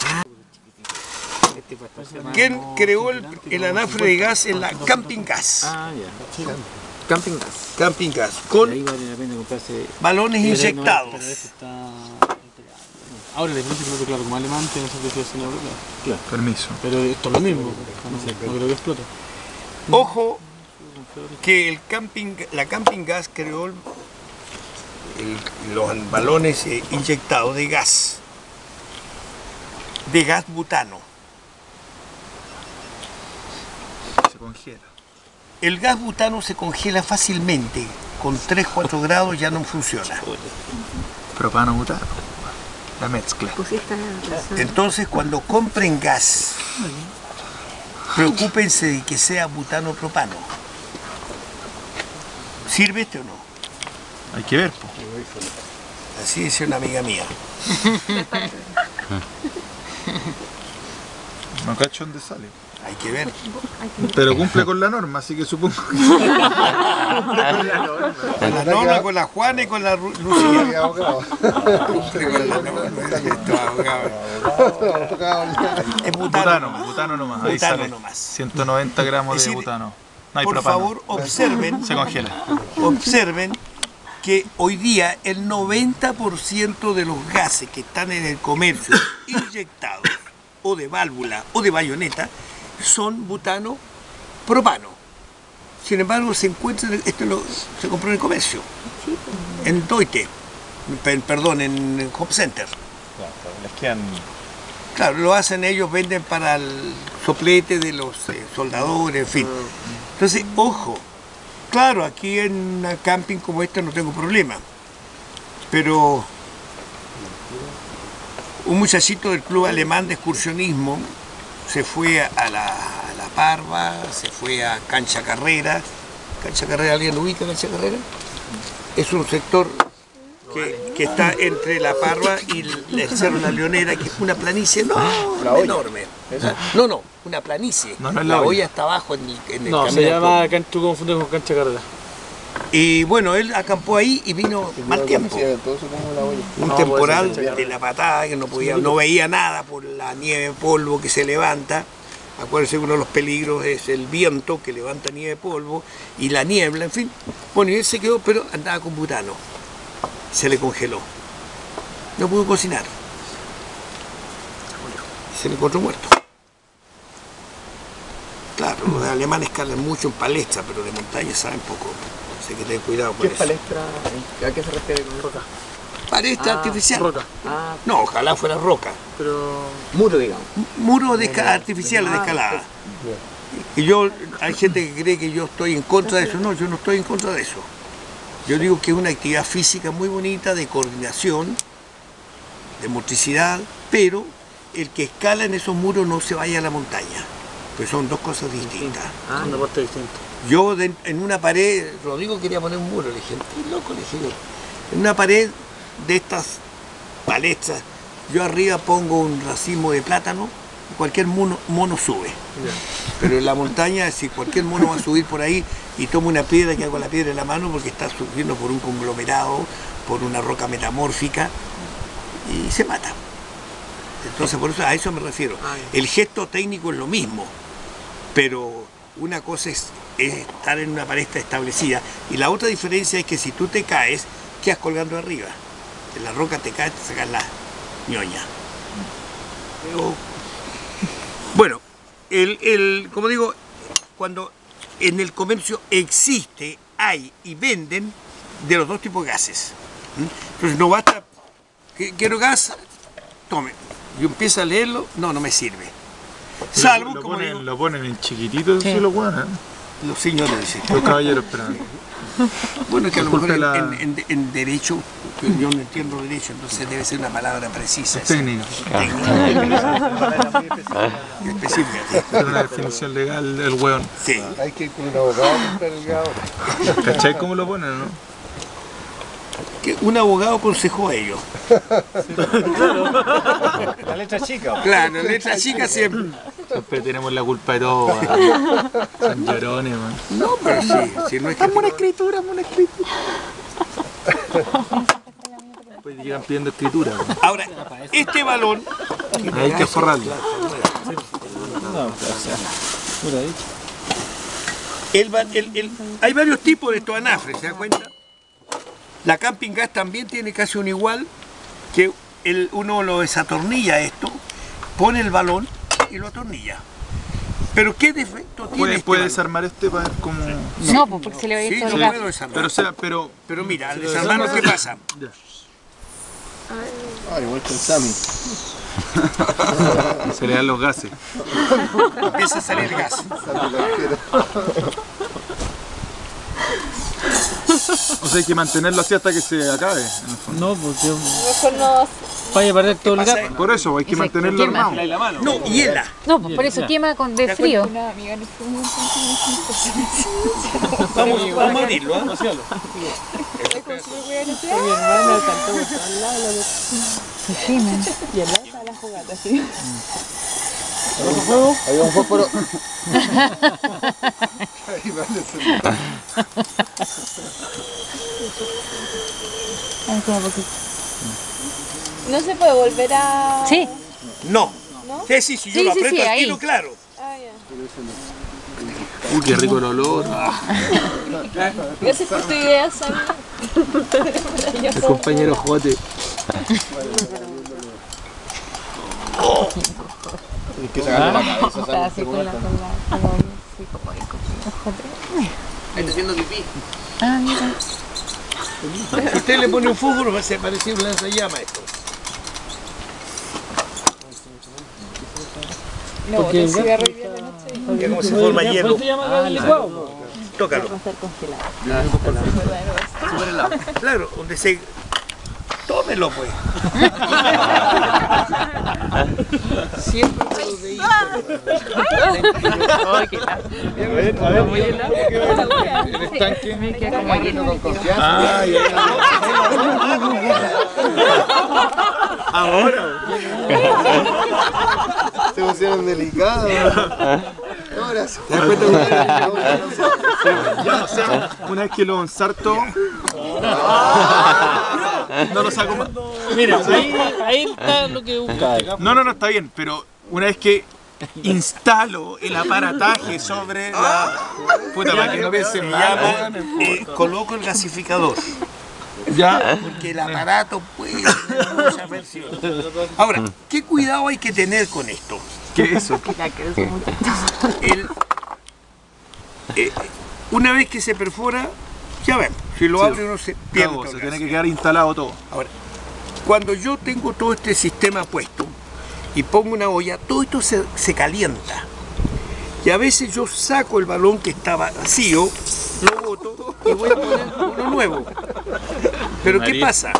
¿Quién creó el, el anafre de gas en la Camping Gas? Ah, ya. Camping gas. Camping Gas, con Ahí vale la pena comprarse. balones Pero inyectados. este está... Ahora le pregunto, piloto, claro, como alemán tiene certificación europea. Claro. Permiso. Pero esto es lo mismo. No, sé, no creo que explote. Ojo que el camping, la Camping Gas creó el- el- los balones eh, inyectados de gas, de gas butano. Se congela. El gas butano se congela fácilmente, con tres cuatro grados ya no funciona. Propano butano. La mezcla. Entonces cuando compren gas, preocúpense de que sea butano propano. ¿Sirve este o no? Hay que ver, po. Así dice una amiga mía. No cacho dónde sale. Hay que ver. Pero cumple con la norma, así que supongo que... Con la Norma, con la Juana y con la Ru- Lucía. Cumple con la norma. Esto, abogado. Es butano. Butano, butano nomás. Ahí Butano sale. nomás. ciento noventa gramos Es de decir, butano. No hay Por propano. favor, observen, Se congela. observen que hoy día el noventa por ciento de los gases que están en el comercio inyectados o de válvula o de bayoneta son butano propano. Sin embargo, se encuentra, esto lo, se compró en el comercio, en Doite, per- perdón, en Home Center. Les quedan... Claro, lo hacen ellos, venden para el soplete de los eh, soldadores, en fin. Entonces, ojo, claro, aquí en un camping como este no tengo problema, pero un muchachito del club alemán de excursionismo se fue a la, a la Parva, se fue a Cancha Carrera. ¿Cancha Carrera alguien ubica Cancha Carrera? Es un sector que, que está entre la Parva y el, el Cerro La Leonera, que es una planicie enorme, enorme. No, no, una planicie. No, no es la la olla. olla está abajo en el, en el No, se camino al llama, can- tú confundes con cancha carrera. Y bueno, él acampó ahí y vino mal tiempo. Un temporal de la patada que no podía, no veía nada por la nieve, polvo que se levanta. Acuérdense que uno de los peligros es el viento que levanta nieve, polvo y la niebla, en fin. Bueno, y él se quedó, pero andaba con butano. Se le congeló. No pudo cocinar. Se le encontró muerto. Claro, los alemanes calan mucho en palestra, pero de montaña saben poco. Así que ten cuidado con ¿Qué eso. palestra? ¿A qué se refiere con roca? Palestra artificial. Roca. Ah, No, ojalá fuera roca. Pero... muro, digamos. Muros de esca- artificiales de escalada. Y yo, hay gente que cree que yo estoy en contra de eso. No, yo no estoy en contra de eso. Yo digo que es una actividad física muy bonita, de coordinación, de motricidad, pero el que escala en esos muros no se vaya a la montaña. Pues son dos cosas distintas. Ah, una parte distinta. Yo de- en una pared, Rodrigo quería poner un muro, le dije, estoy loco, le dije, en una pared de estas palestras, yo arriba pongo un racimo de plátano, cualquier mono, mono sube. Pero en la montaña, si cualquier mono va a subir por ahí y toma una piedra, que hago la piedra en la mano porque está subiendo por un conglomerado, por una roca metamórfica y se mata. Entonces, por eso a eso me refiero. El gesto técnico es lo mismo, pero una cosa es, es estar en una pared establecida y la otra diferencia es que si tú te caes, quedas colgando arriba. En la roca te caes, te sacas la ñoña. Pero, bueno, el, el, como digo, cuando en el comercio existe, hay y venden de los dos tipos de gases. ¿Mm? Entonces no basta, que- quiero gas, tome. Yo empiezo a leerlo, no, no me sirve. Salvo, lo, como ponen, digo, lo ponen en chiquitito, Sí. sí lo ponen. los señores dicen. Los caballeros esperando. Bueno, es que a lo mejor en, Disculpe la- en- en- en derecho, que yo no entiendo derecho, entonces debe ser una palabra precisa. esa. Técnica. Específica, sí. Es una definición legal del hueón. Sí. Hay que ir con un abogado a comprar el gas ahora. ¿Cachai cómo lo ponen, no? Que un abogado aconsejó a ellos. La letra chica. Claro, letra chica siempre. Siempre tenemos la culpa de todo, weón. Son llorones, man. No, pero sí, si no es que... una escritura, una escritura. Pues llegan pidiendo escritura, weón. Ahora, este balón... Hay que forrarlo. El, va- el- el- hay varios tipos de estos anafres, ¿se da cuenta? La Camping Gas también tiene casi un igual, que el, uno lo desatornilla esto, pone el balón y lo atornilla. Pero ¿qué defecto tiene ¿Puede, este puede balón? desarmar este para ver cómo...? No, pues porque se le va a ir Sí, todo lo el gas. puedo desarmar. Pero, o sea, pero... Pero mira, al desarmarlo, ¿qué pasa? Ah, igual que el Sammy. Se le dan los gases. Empieza a salir gas. Sammy la quiero. O sea, hay que mantenerlo así hasta que se acabe. en el fondo. No, porque Mejor no. vaya a perder todo el gas. Por eso, hay que Y se mantenerlo quema. armado. No, hiela. No, pues por eso quema con de frío. Una amiga nos fue un montón Vamos, vamos a abrirlo, ¿ah? Mi hermana cantó al lado de Se quema. y al lado estaba la fogata, sí. Ahí va un fósforo. Ahí va el encendido. No se puede volver a. Sí. No. ¿No? Sí, sí, sí, yo Sí, lo sí, aprieto sí, al ahí. tiro, claro. Ah, ya. Uy, qué rico el olor. Gracias por tu idea, Sam. El compañero Jote. Hay que sacarle la cabeza, Está Sammy. así con la con la como sí, como ahí, como- Está haciendo pipí. Ah, mira. Si usted le pone un fósforo, va a ser parecido a un lanzallamas esto. No, Porque el el cigarro hoy día en la noche. Que como si forma hielo. se llama el licuado. Tócalo. Súper helado. Claro, donde se... Tómelo, pues. Siempre lo veí. Ay, qué lástima. A ver, a ver. El estanque. Me queda como lleno. Ah, ya, Ahora. Se pusieron delicados. Ahora sí. ¿Te das cuenta ya, o sea, una vez que lo ensarto, no lo saco más. Mira, ahí, ahí está lo que buscaba. No, no, no, está bien, pero una vez que instalo el aparataje sobre la... Puta, para que no piensen Se mal, llama, eh, coloco el gasificador. ya. Porque el aparato puede tener muchas versiones. Ahora, ¿qué cuidado hay que tener con esto? ¿Qué es eso? El, eh, una vez que se perfora, ya ven, si lo Sí. abre uno se pierde. Cagó, todo se el tiene gas. que quedar instalado todo. Ahora, cuando yo tengo todo este sistema puesto y pongo una olla, todo esto se, se calienta. Y a veces yo saco el balón que estaba vacío, lo boto y voy a poner uno nuevo. Pero ¿qué María. pasa?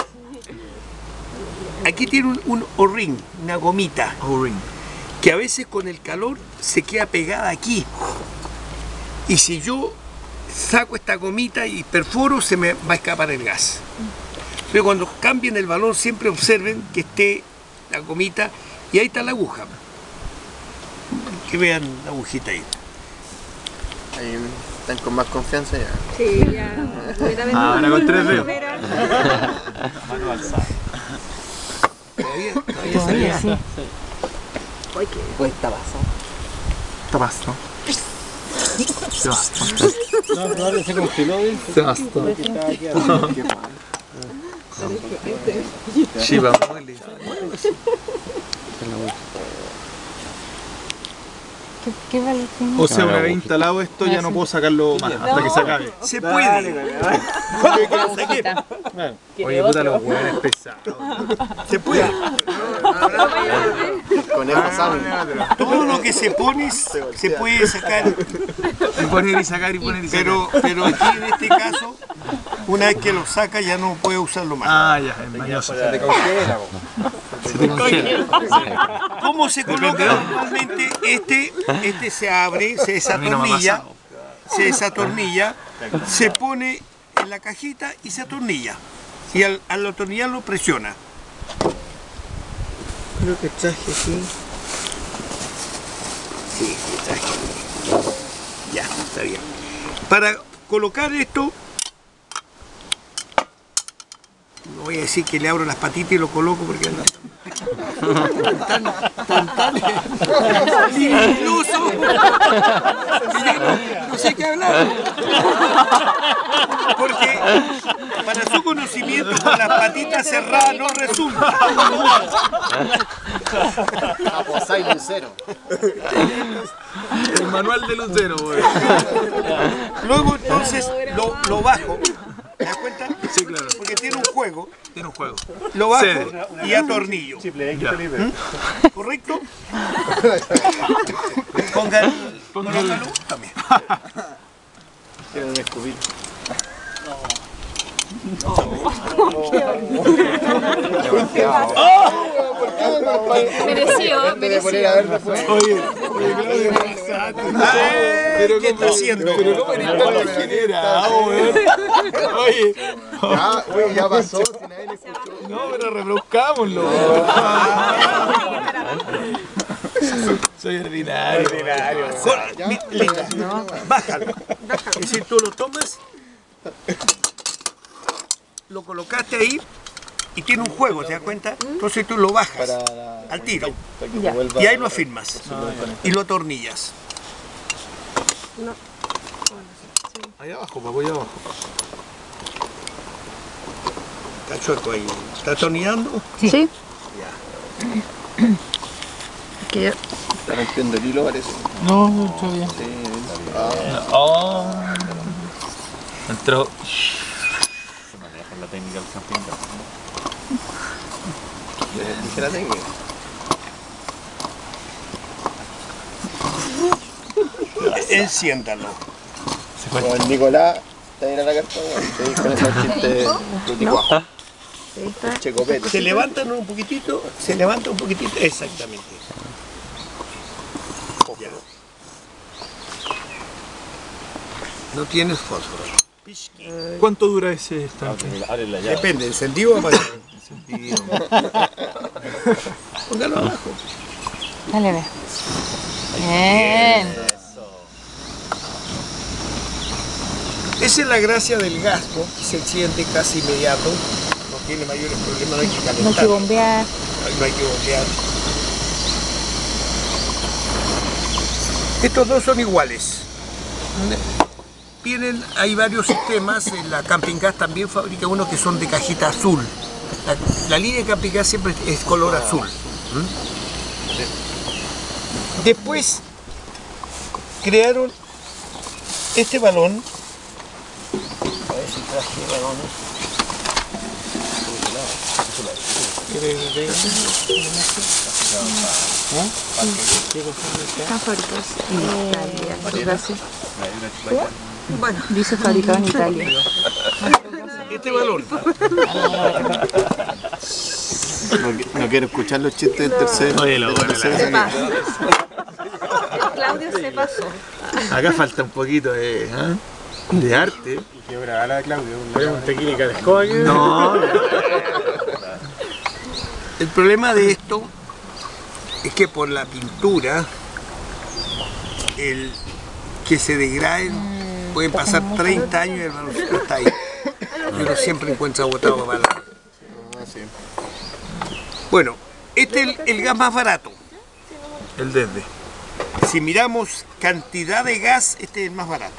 Aquí tiene un, un O-ring, una gomita, O-ring. que a veces con el calor se queda pegada aquí. Y si yo saco esta gomita y perforo, se me va a escapar el gas. Pero cuando cambien el balón, siempre observen que esté la gomita y ahí está la aguja. Que vean la agujita ahí. Ahí están con más confianza ya. Sí, ya. Ahora con tres dedos. Mano alzada. Todavía, todavía Todavía sí. Pues está pasado. Está pasto. Se bastó. No, probable se congeló, ¿eh? Se bastó. Chiva, muele. ¿Qué, qué valor tiene? O sea, una vez instalado esto ya no puedo sacarlo más hasta que se acabe. Se puede. Agujita. Oye, puta, los hueones pesados. Se puede. Con eso saben. Todo lo que se pone se puede sacar. Y poner y sacar y poner y sacar. Pero, pero aquí en este caso, una vez que lo saca ya no puede usarlo más. Ah, ya, es mañoso. Se te congela, po. Se te congela. ¿Cómo se coloca normalmente? Este, este se abre, se A mí no me ha desatornilla, pasado. se desatornilla, se pone en la cajita y se atornilla. Y al, al atornillarlo presiona. Creo que traje aquí. Sí, sí, traje. Ya, está bien. Para colocar esto, no voy a decir que le abro las patitas y lo coloco porque no. Tan, tan, tan, incluso que ya no, no sé qué hablar. Porque para su conocimiento con las patitas cerradas no resulta. Aposá y lucero. El manual de Lucero, güey. Luego entonces lo, lo bajo. ¿Te das cuenta? Sí, claro. Porque tiene un juego. Tiene un juego. Lo bajo Cede. y atornillo. ¿Correcto? Pongan, colócalo también. Quieren descubrir. Merecido, merecido. Oye, Pero ¿qué está haciendo? Pero cómo eres tan degenerado, weón. Oye, Ya, oye, ya pasó. Si nadie le escuchó. no, pero reproduzcámoslo. Soy ordinario. Con- mi- Linda, bájalo. Es decir, tú lo tomas, lo colocaste ahí y tiene un juego, ¿te das cuenta? Entonces tú lo bajas al tiro y ahí lo afirmas y lo atornillas. Ahí abajo, papo, ahí abajo. Está chueco ahí. ¿Está atornillando? Sí. Está rompiendo el hilo, parece. No, no está bien. Oh. Entró. Manejan la técnica del camping. Dije la técnica. Enciéndalo. Con Nicolás, está bien a la carta, weón. Con esa chiste de Ruticuajo. El Checopete. Se levantan un poquitito, se levanta un poquitito, exactamente. Ya. No tienes fósforo. ¿Cuánto dura ese estanque? Abre la llave. Depende, encendido o apagado. Póngalo abajo. Dale, ve. Bien. Esa es la gracia del gas, ¿no? Que se enciende casi inmediato. No tiene mayores problemas, no hay que No hay que calentar. bombear. No hay que bombear. Estos dos son iguales. Vienen, hay varios sistemas. La Camping Gas también fabrica unos que son de cajita azul. La, la línea de Camping Gas siempre es color azul. ¿Mm? Después crearon este balón. A ver si traje balones. Están fabricados en Italia, por así. Bueno, dice fabricado en Italia. Este balón. No, no quiero escuchar los chistes del tercero. Oye, lo de la bueno, tercera la- Se semana. pasó. El Claudio se pasó. Acá falta un poquito de. ¿eh? de arte. Y quiero grabar a Claudio. ¿Ponemos un tequila y caresco aquí? No. El problema de esto es que por la pintura, el que se degraden, pueden pasar treinta años y el baloncito está ahí. Y uno siempre encuentra botado balas. Bueno, este es el, el gas más barato. El desde. Si miramos cantidad de gas, este es el más barato.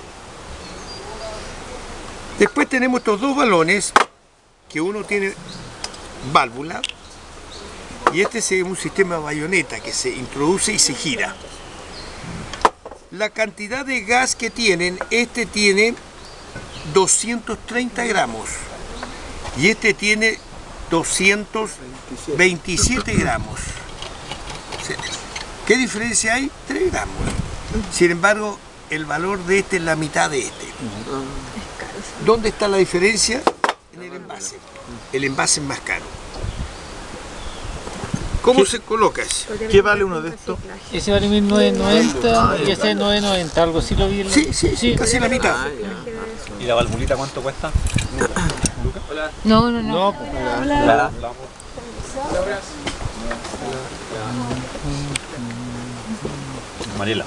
Después tenemos estos dos balones, que uno tiene válvula, y este es un sistema bayoneta que se introduce y se gira. La cantidad de gas que tienen, este tiene doscientos treinta gramos y este tiene doscientos veintisiete gramos. ¿Qué diferencia hay? tres gramos. Sin embargo, el valor de este es la mitad de este. ¿Dónde está la diferencia? En el envase. El envase es más caro. ¿Cómo se coloca eso? ¿Qué vale uno de estos? Ese vale mil novecientos noventa y ese es novecientos noventa, algo así lo vi. En la... Sí, sí, sí, casi la mitad. ¿Y la valvulita cuánto cuesta? No, no, no. No, pues, Hola. Mariela.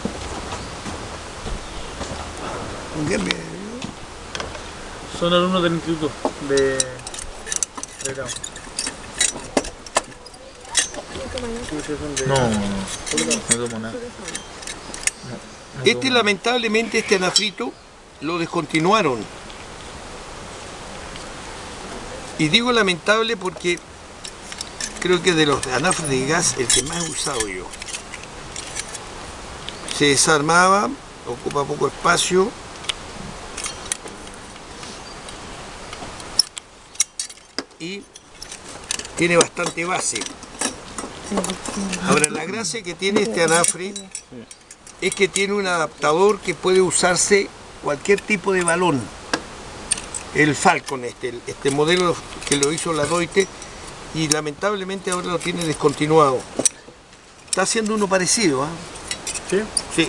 Son alumnos del instituto de, de grado. No, no, no tomo nada. Este lamentablemente, este anafrito lo descontinuaron. Y digo lamentable porque creo que de los anafres de gas el que más he usado yo. Se desarmaba, ocupa poco espacio. Y tiene bastante base. Ahora, la gracia que tiene este anafre es que tiene un adaptador que puede usarse cualquier tipo de balón. El Falcon, este, este modelo que lo hizo la Deutsche, y lamentablemente ahora lo tiene descontinuado. Está haciendo uno parecido, ¿eh? ¿Sí? Sí.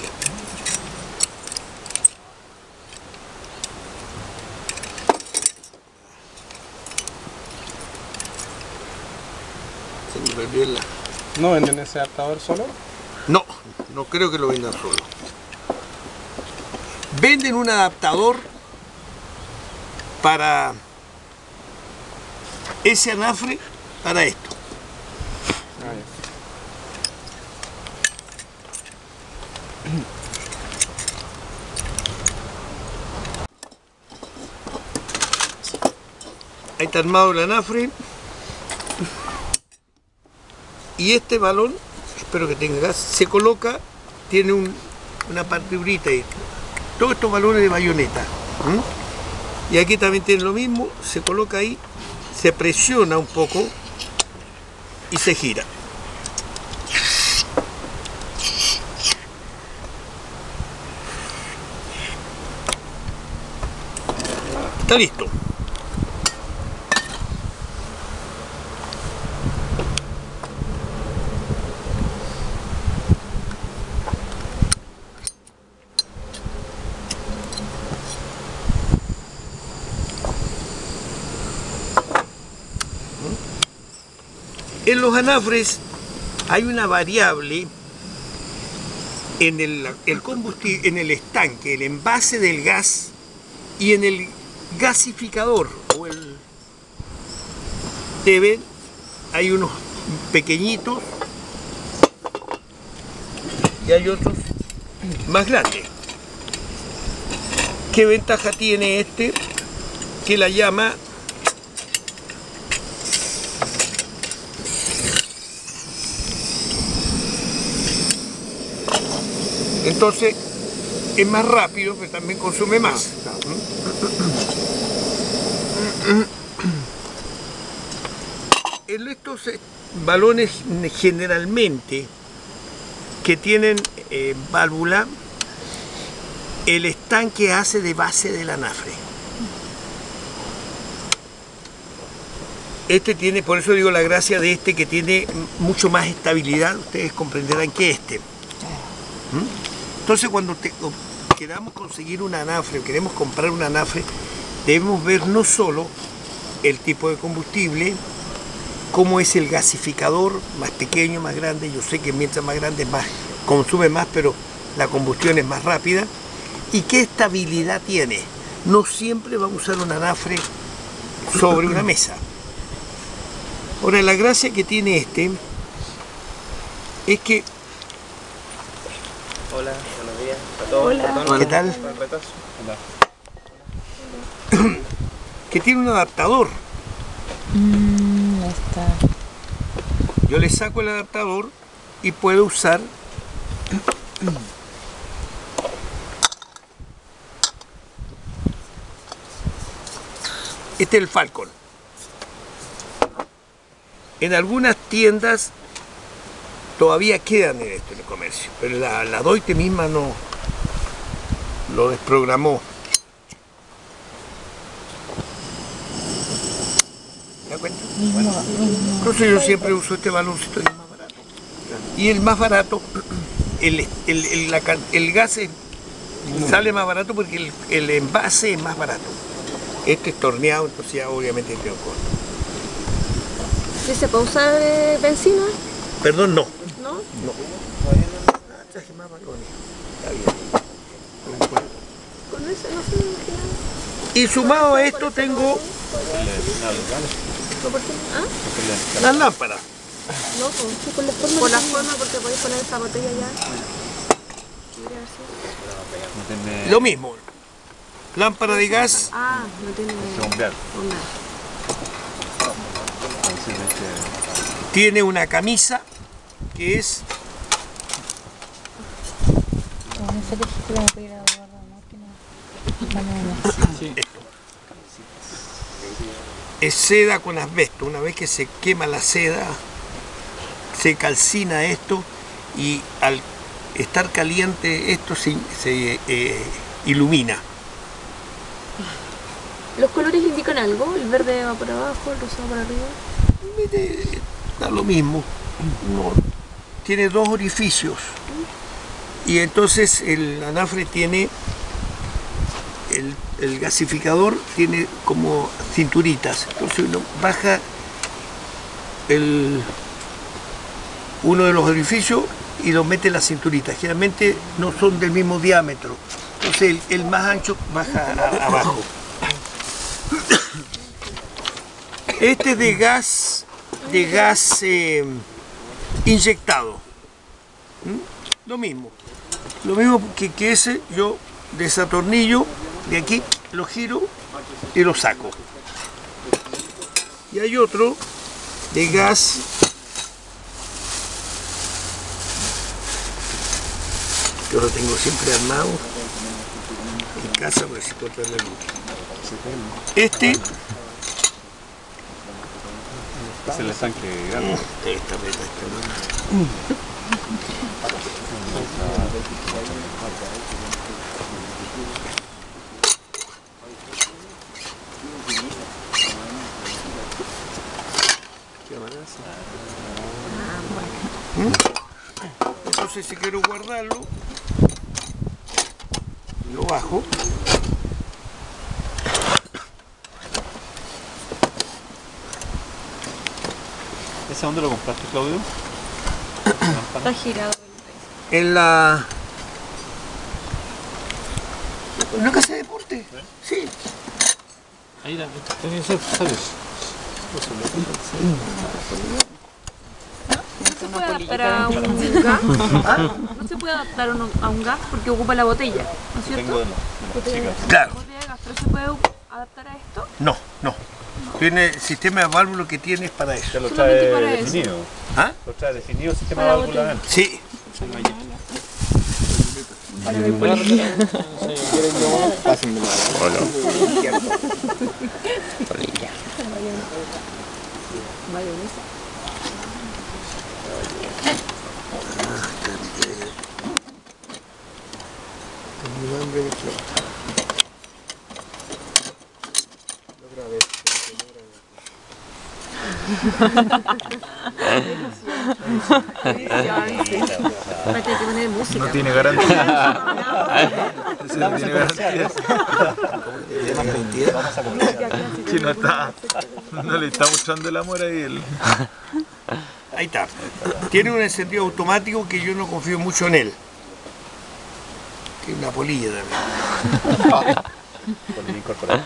Se me perdió el... ¿No venden ese adaptador solo? No, no creo que lo vendan solo. Venden un adaptador para ese anafre, para esto. Ah, Ahí está armado el anafre. Y este balón, espero que tenga gas, se coloca, tiene un, una partidurita ahí. Todos estos balones de bayoneta. ¿Mm? Y aquí también tiene lo mismo, se coloca ahí, se presiona un poco y se gira. Está listo. En los anafres hay una variable en el, el combustible, en el estanque, el envase del gas y en el gasificador o el T V. Hay unos pequeñitos y hay otros más grandes. ¿Qué ventaja tiene este? Que la llama entonces es más rápido, pero también consume más. En estos balones generalmente que tienen eh, válvula, el estanque hace de base del anafre. Este tiene, por eso digo la gracia de este, que tiene mucho más estabilidad, ustedes comprenderán que este. ¿Mm? Entonces cuando te queramos conseguir un anafre, queremos comprar un anafre, debemos ver no solo el tipo de combustible, cómo es el gasificador, más pequeño, más grande. Yo sé que mientras más grande más consume más, pero la combustión es más rápida. Y qué estabilidad tiene. No siempre vamos a usar un anafre sobre una mesa. Ahora, la gracia que tiene este es que... Hola, buenos días a todos. Hola. ¿Qué tal? Que tiene un adaptador. Mm, está. Yo le saco el adaptador y puedo usar este es el Falcon. En algunas tiendas todavía quedan en esto en el comercio, pero la, la Deutsche misma no lo desprogramó. ¿Te das cuenta? Entonces yo siempre uso este baloncito que es más barato. Y el más barato, el, el, el, la can- el gas es- sale más barato porque el, el envase es más barato. Este es torneado, entonces ya obviamente tengo costo. ¿Sí se puede usar eh, benzina? Perdón, no. ¿No? No. Ah, traje más balones. Está bien. Con ese no sé. ¿qué? Y sumado a esto tengo ¿Por qué? ¿Ah? las lámparas. No, pues, por la forma. Por la forma, porque podéis poner esta botella ya. Podría ser. Lo mismo. Lámpara de gas, Ah, no tiene. Bombear. Onda. tiene una camisa que es No sé qué me puede ir a guardar, ¿no? Que no- Bueno, no. es seda con asbesto. Una vez que se quema la seda, se calcina esto y al estar caliente esto se, se, eh, ilumina. ¿Los colores indican algo? ¿El verde va por abajo, el rosado por arriba? Eh, Da lo mismo. No, tiene dos orificios. Y entonces el anafre tiene, el, el gasificador tiene como cinturitas. Entonces uno baja el, uno de los orificios y lo mete en las cinturitas. Generalmente no son del mismo diámetro. Entonces el, el más ancho baja a- abajo. Este es de gas, de gas eh, inyectado. ¿Mm? Lo mismo. Lo mismo que, que ese, yo desatornillo de aquí, lo giro y lo saco. Y hay otro de gas yo lo tengo siempre armado en casa, porque si puedo traerle luz. Este Es el estanque grande. esta reta, esta ¿Mm? Entonces, si quiero guardarlo, lo bajo. ¿Ese dónde lo compraste, Claudio? Está girado. En la... ¿En una casa de deporte? Sí. Ahí la, también sabes. ¿No se puede adaptar a un gas? ¿No se puede adaptar uno a un gas porque ocupa la botella? ¿No es cierto? Tengo de las chicas. Claro. Botella de gas, ¿pero se puede adaptar a esto? No, no. Tiene el sistema de válvulas que tiene es para eso. Ya lo Solamente trae para eso. definido. ¿Ah? Lo trae definido el sistema Para de la válvula botella. dentro. Sí. Pásenmelo. Tengo hambre de flor. Hay que poner música. No tiene garantía. Ese no tiene garantía. Que no está, no le está mostrando el amor a él. Ahí está. Tiene un encendido automático que yo no confío mucho en él. Tiene una polilla también. Polilla incorporada.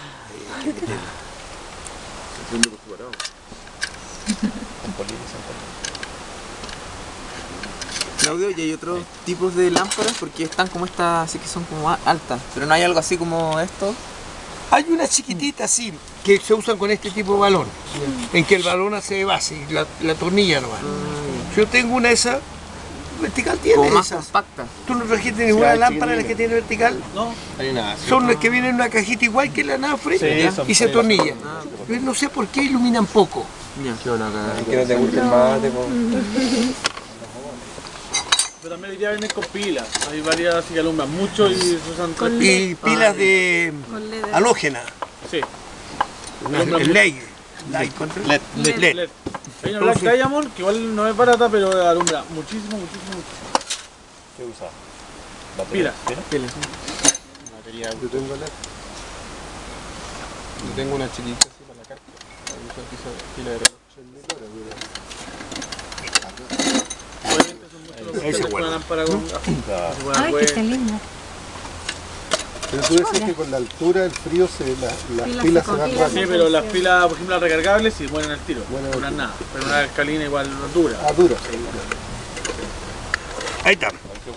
Claudio, y hay otros tipos de lámparas porque están como estas, así que son como más altas, pero no hay algo así como esto. Hay unas chiquititas así que se usan con este tipo de balón, en que el balón hace de base y la, la tornilla nomás. Yo tengo una de esas, vertical tiene Como más esas. compacta. ¿Tú no trajiste ninguna lámpara de las que tiene vertical? No. Hay una. Son las que vienen en una cajita igual que la anafre Sí, son y se por ahí. tornillan. Pero no sé por qué iluminan poco. Ya. Qué buena cagada. Que no te guste el mate, po. Pero también diría venir con pilas. Hay varias así que alumbran mucho y se usan Con tres- Y pilas de Con L E D. halógena, Sí. el ley, light control. L E D. LED. LED. Hay una Black Diamond que igual no es barata, pero alumbra muchísimo, muchísimo, muchísimo. ¿Qué usa? Pila. Pilas. Batería. Yo tengo la. Yo tengo una chiquita así para la carta. Uso pila de reloj. Obviamente son muchos los Ahí que se con guarda. una lámpara con... se pueden Ay, que está lindo. Pero tú decís que con la altura el frío se, la, las Pilas pilas se se van congelan. Sí, rápido. pero las pilas, por ejemplo, las recargables, sí, mueren al tiro. Mueren No al duran tiro. nada. Pero una alcalina igual no dura. Ah, dura. Ahí está.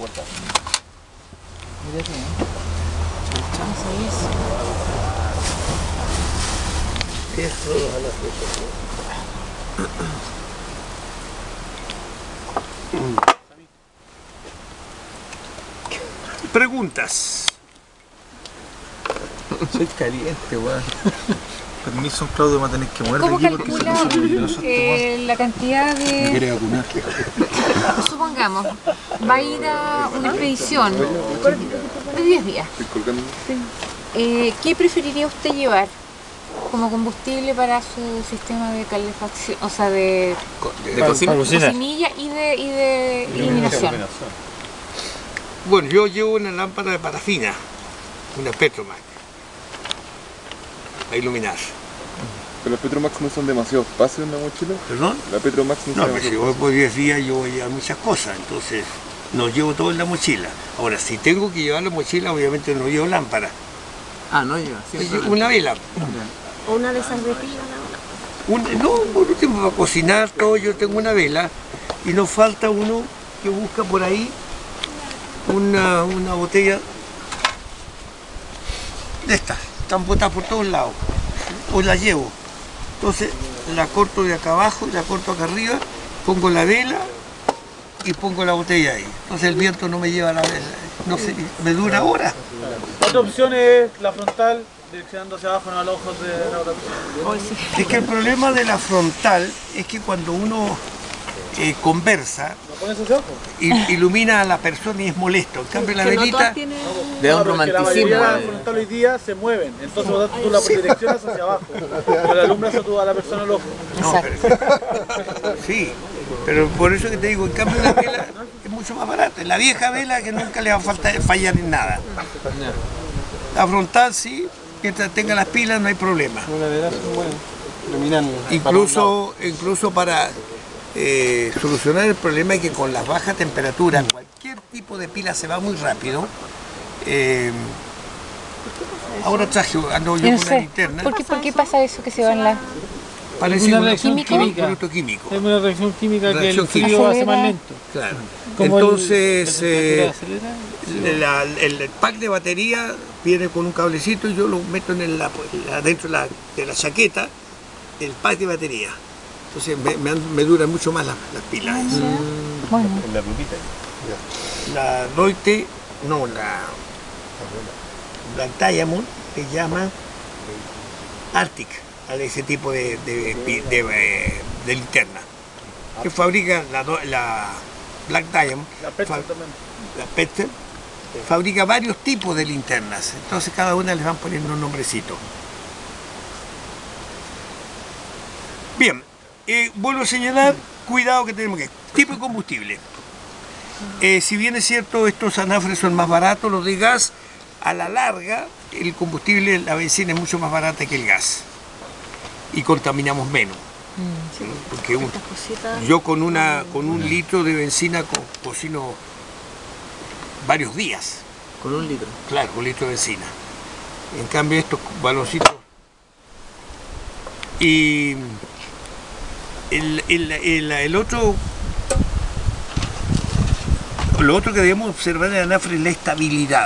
Preguntas. Soy caliente, weón. Permiso, Claudio, me va a tener que mover de ¿Cómo aquí porque calcula soy peligroso. eh, la cantidad de... Quiere vacunar. Supongamos, va a ir a una expedición de diez días. Estoy colgando. Eh, ¿Qué preferiría usted llevar como combustible para su sistema de calefacción, o sea, de De cocina. cocinilla y de, y de iluminación? Bueno, yo llevo una lámpara de parafina, una Petromax, a iluminar. Pero las Petromax no son demasiado espacio en la mochila. ¿Perdón? La Petromax no, No, son pero si voy por diez días yo voy a llevar muchas cosas, entonces no llevo todo en la mochila. Ahora, si tengo que llevar la mochila, obviamente no llevo lámpara. Ah, no lleva. Sí, Yo llevo una vela. O una de esas de pila, ¿no? Un- no, por último, para cocinar todo, yo tengo una vela y nos falta uno que busca por ahí una, una botella de estas, están botadas por todos lados, o la llevo. Entonces la corto de acá abajo y la corto acá arriba, pongo la vela y pongo la botella ahí. Entonces el viento no me lleva la vela, no sé, me dura horas. Otra opción es la frontal, direccionando hacia abajo, no a los ojos de la otra persona. Es que el problema de la frontal es que cuando uno eh, conversa, ¿Lo pones hacia abajo? il- ilumina a la persona y es molesto. En cambio la Que no velita, todas tienen... Le da un No, porque la romanticismo. mayoría de las eh. frontales hoy día se mueven, entonces vos tú la direccionas hacia abajo, pero la alumbras a, tu, a la persona el ojo. no, pero- sí, pero por eso que te digo, en cambio la vela es mucho más barata. La vieja vela que nunca le va a faltar fallar en nada. La frontal sí, mientras tenga las pilas no hay problema. Una de las son buenas. Iluminan. Incluso, incluso para eh, solucionar el problema es que con las bajas temperaturas cualquier tipo de pila se va muy rápido. Eh, ahora traje, ando yo Yo no con una sé, linterna, ¿por qué, ¿por qué pasa eso que se va en la...? parece Una un reacción un química. producto químico. Es una reacción química que Reacción el frío química. hace más lento. Claro. Como el- Entonces, la eh, temperatura acelera. la- el pack de batería viene con un cablecito y yo lo meto en el, la- la- dentro de la, de la chaqueta, el pack de batería. Entonces me, me, han- me duran mucho más las, las pilas. Bueno, En la plumita. La Deutsche, no, la Black Diamond se llama Arctic, a ese tipo de, de, de, de- de linterna. Que fabrica la, do- la Black Diamond, La pecha fa- también. la Petzl, fabrica varios tipos de linternas, entonces cada una les van poniendo un nombrecito. Bien, eh, vuelvo a señalar, cuidado que tenemos que... Tipo de combustible. Eh, si bien es cierto, estos anafres son más baratos, los de gas, a la larga, el combustible, la benzina es mucho más barata que el gas. Y contaminamos menos. Sí, porque un, cositas, yo con, una, con un litro de benzina co cocino varios días. ¿Con un litro? Claro, un litro de benzina. En cambio estos baloncitos... Y el, el, el, el otro... Lo otro que debemos observar en el anafre es la estabilidad.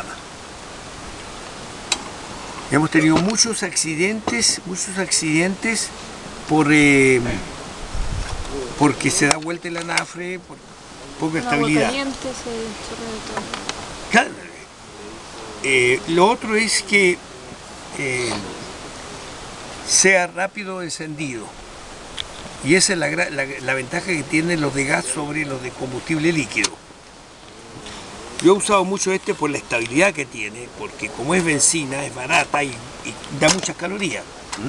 Hemos tenido muchos accidentes, muchos accidentes por, eh, porque se da vuelta el anafre, por poca estabilidad. Caliente, se chorrea de todo. Claro. Eh, lo otro es que eh, sea rápido encendido. Y esa es la, la, la ventaja que tienen los de gas sobre los de combustible líquido. Yo he usado mucho este por la estabilidad que tiene, porque como es benzina, es barata y, y da muchas calorías.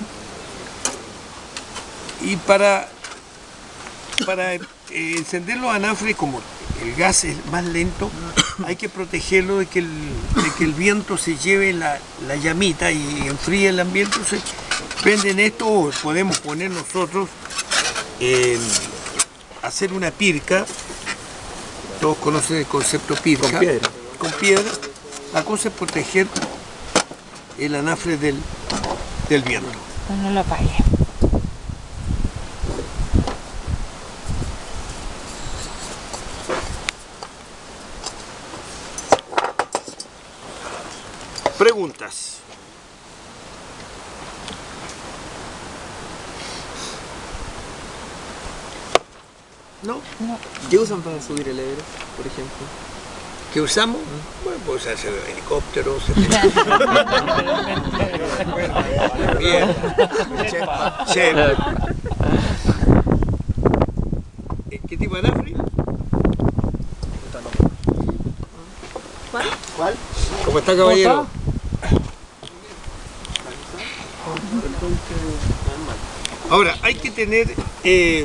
¿Mm? Y para, para eh, encender los anafres, como el gas es más lento, hay que protegerlo de que el, de que el viento se lleve la, la llamita y enfríe el ambiente. Entonces, venden esto, o podemos poner nosotros, eh, hacer una pirca. Todos conocen el concepto pirca. Con piedra. Con piedra. La cosa es proteger el anafre del, del viento. No lo apague. Preguntas. ¿No? No. ¿Qué usan para subir el Everest, por ejemplo? ¿Qué usamos? Bueno, pues hacer helicópteros. Bien. Chef. ¿Qué tipo de anafre? ¿Cuál? ¿Cuál? ¿Cómo está, caballero? Ahora, hay que tener... Eh,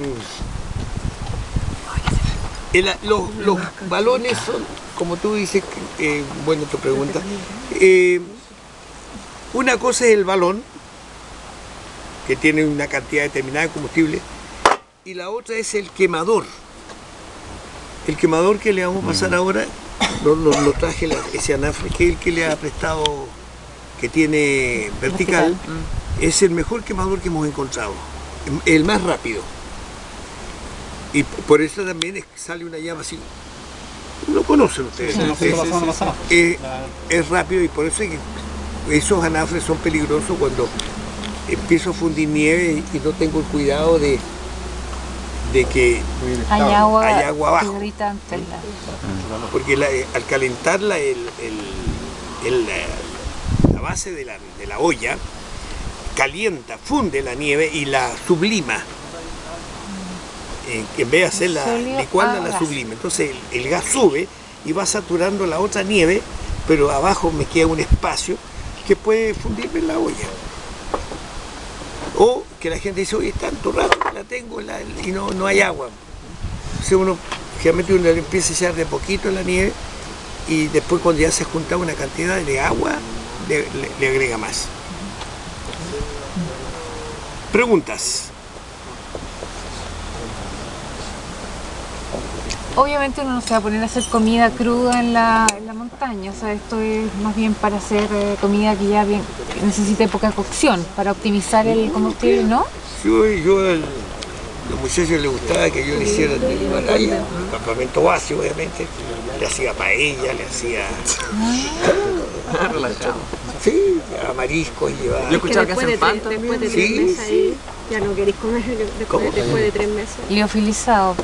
el, los, los balones son, como tú dices, eh, bueno, tu pregunta. Eh, una cosa es el balón, que tiene una cantidad determinada de combustible, y la otra es el quemador. El quemador que le vamos a pasar ahora, lo, lo, lo traje la, ese anafre, que es el que le ha prestado, que tiene vertical, es el mejor quemador que hemos encontrado, el más rápido. Y por eso también es que sale una llama así. Lo conocen ustedes. Sí, ¿no? Sí, sí, sí, sí. Es, es rápido y por eso es que esos anafres son peligrosos cuando empiezo a fundir nieve y no tengo el cuidado de, de que hay agua, hay agua abajo. Porque la, al calentarla el, el, el, la base de la, de la olla calienta, funde la nieve y la sublima. En vez de hacerla licuarla, la sublime. Entonces el, el gas sube y va saturando la otra nieve, pero abajo me queda un espacio que puede fundirme en la olla. O que la gente dice, oye, es tanto rato que la tengo la, y no, no hay agua. Entonces uno, generalmente uno empieza a echar de poquito la nieve y después cuando ya se junta una cantidad de agua, le, le, le agrega más. Preguntas. Obviamente uno no se va a poner a hacer comida cruda en la, en la montaña, o sea, esto es más bien para hacer eh, comida que ya bien, que necesite poca cocción, para optimizar el combustible, ¿no? Yo, yo a los muchachos les gustaba que yo le hiciera en el Himalaya, un campamento base, obviamente, le hacía paella, le hacía... Relajado. Sí, a mariscos y llevaba... Yo escuchaba que hacen pan también. también. Después de tres Sí, meses sí. ahí, ya no queréis comer después, después de tres meses. Liofilizado.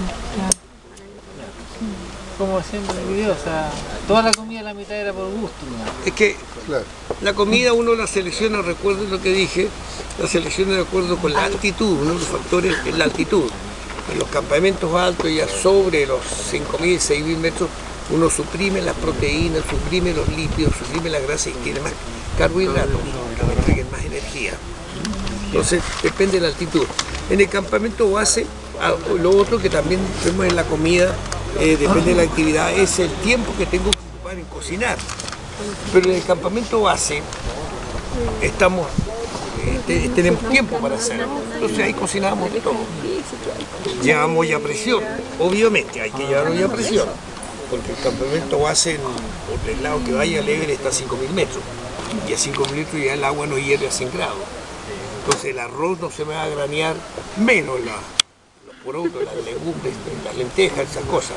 Como siempre en el video, o sea, toda la comida la mitad era por gusto, ¿no? Es que Claro. la comida uno la selecciona, recuerdo lo que dije, la selecciona de acuerdo con la altitud, uno de los factores es la altitud. En los campamentos altos, ya sobre los cinco mil, seis mil metros, uno suprime las proteínas, suprime los lípidos, suprime la grasa y tiene más carbohidratos, que entreguen más energía. Entonces depende de la altitud. En el campamento base, ah, lo otro que también vemos en la comida, eh, depende de la actividad, es el tiempo que tengo que ocupar en cocinar. Pero en el campamento base estamos, eh, te- tenemos tiempo para hacerlo. Entonces ahí cocinamos de todo. Llevamos olla a presión, obviamente hay que llevar olla a presión, porque el campamento base, en- por el lado que vaya al Everest está a cinco mil metros, y a cinco mil metros ya el agua no hierve a cien grados. Entonces el arroz no se me va a granear, menos la, los porotos, las legumbres, las lentejas, esas cosas.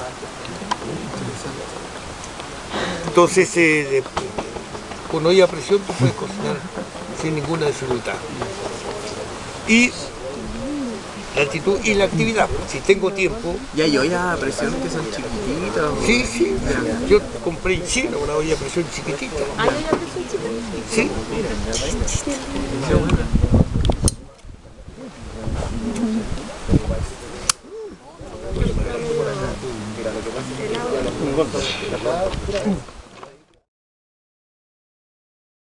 Entonces, eh, de- con olla a presión tú puedes cocinar sin ninguna dificultad. Y la actitud y la actividad, si tengo tiempo. Y hay ollas a presión que son chiquititas. o- Sí, sí, yo compré en China una olla a presión chiquitita. Sí. Mira, lo que pasa es que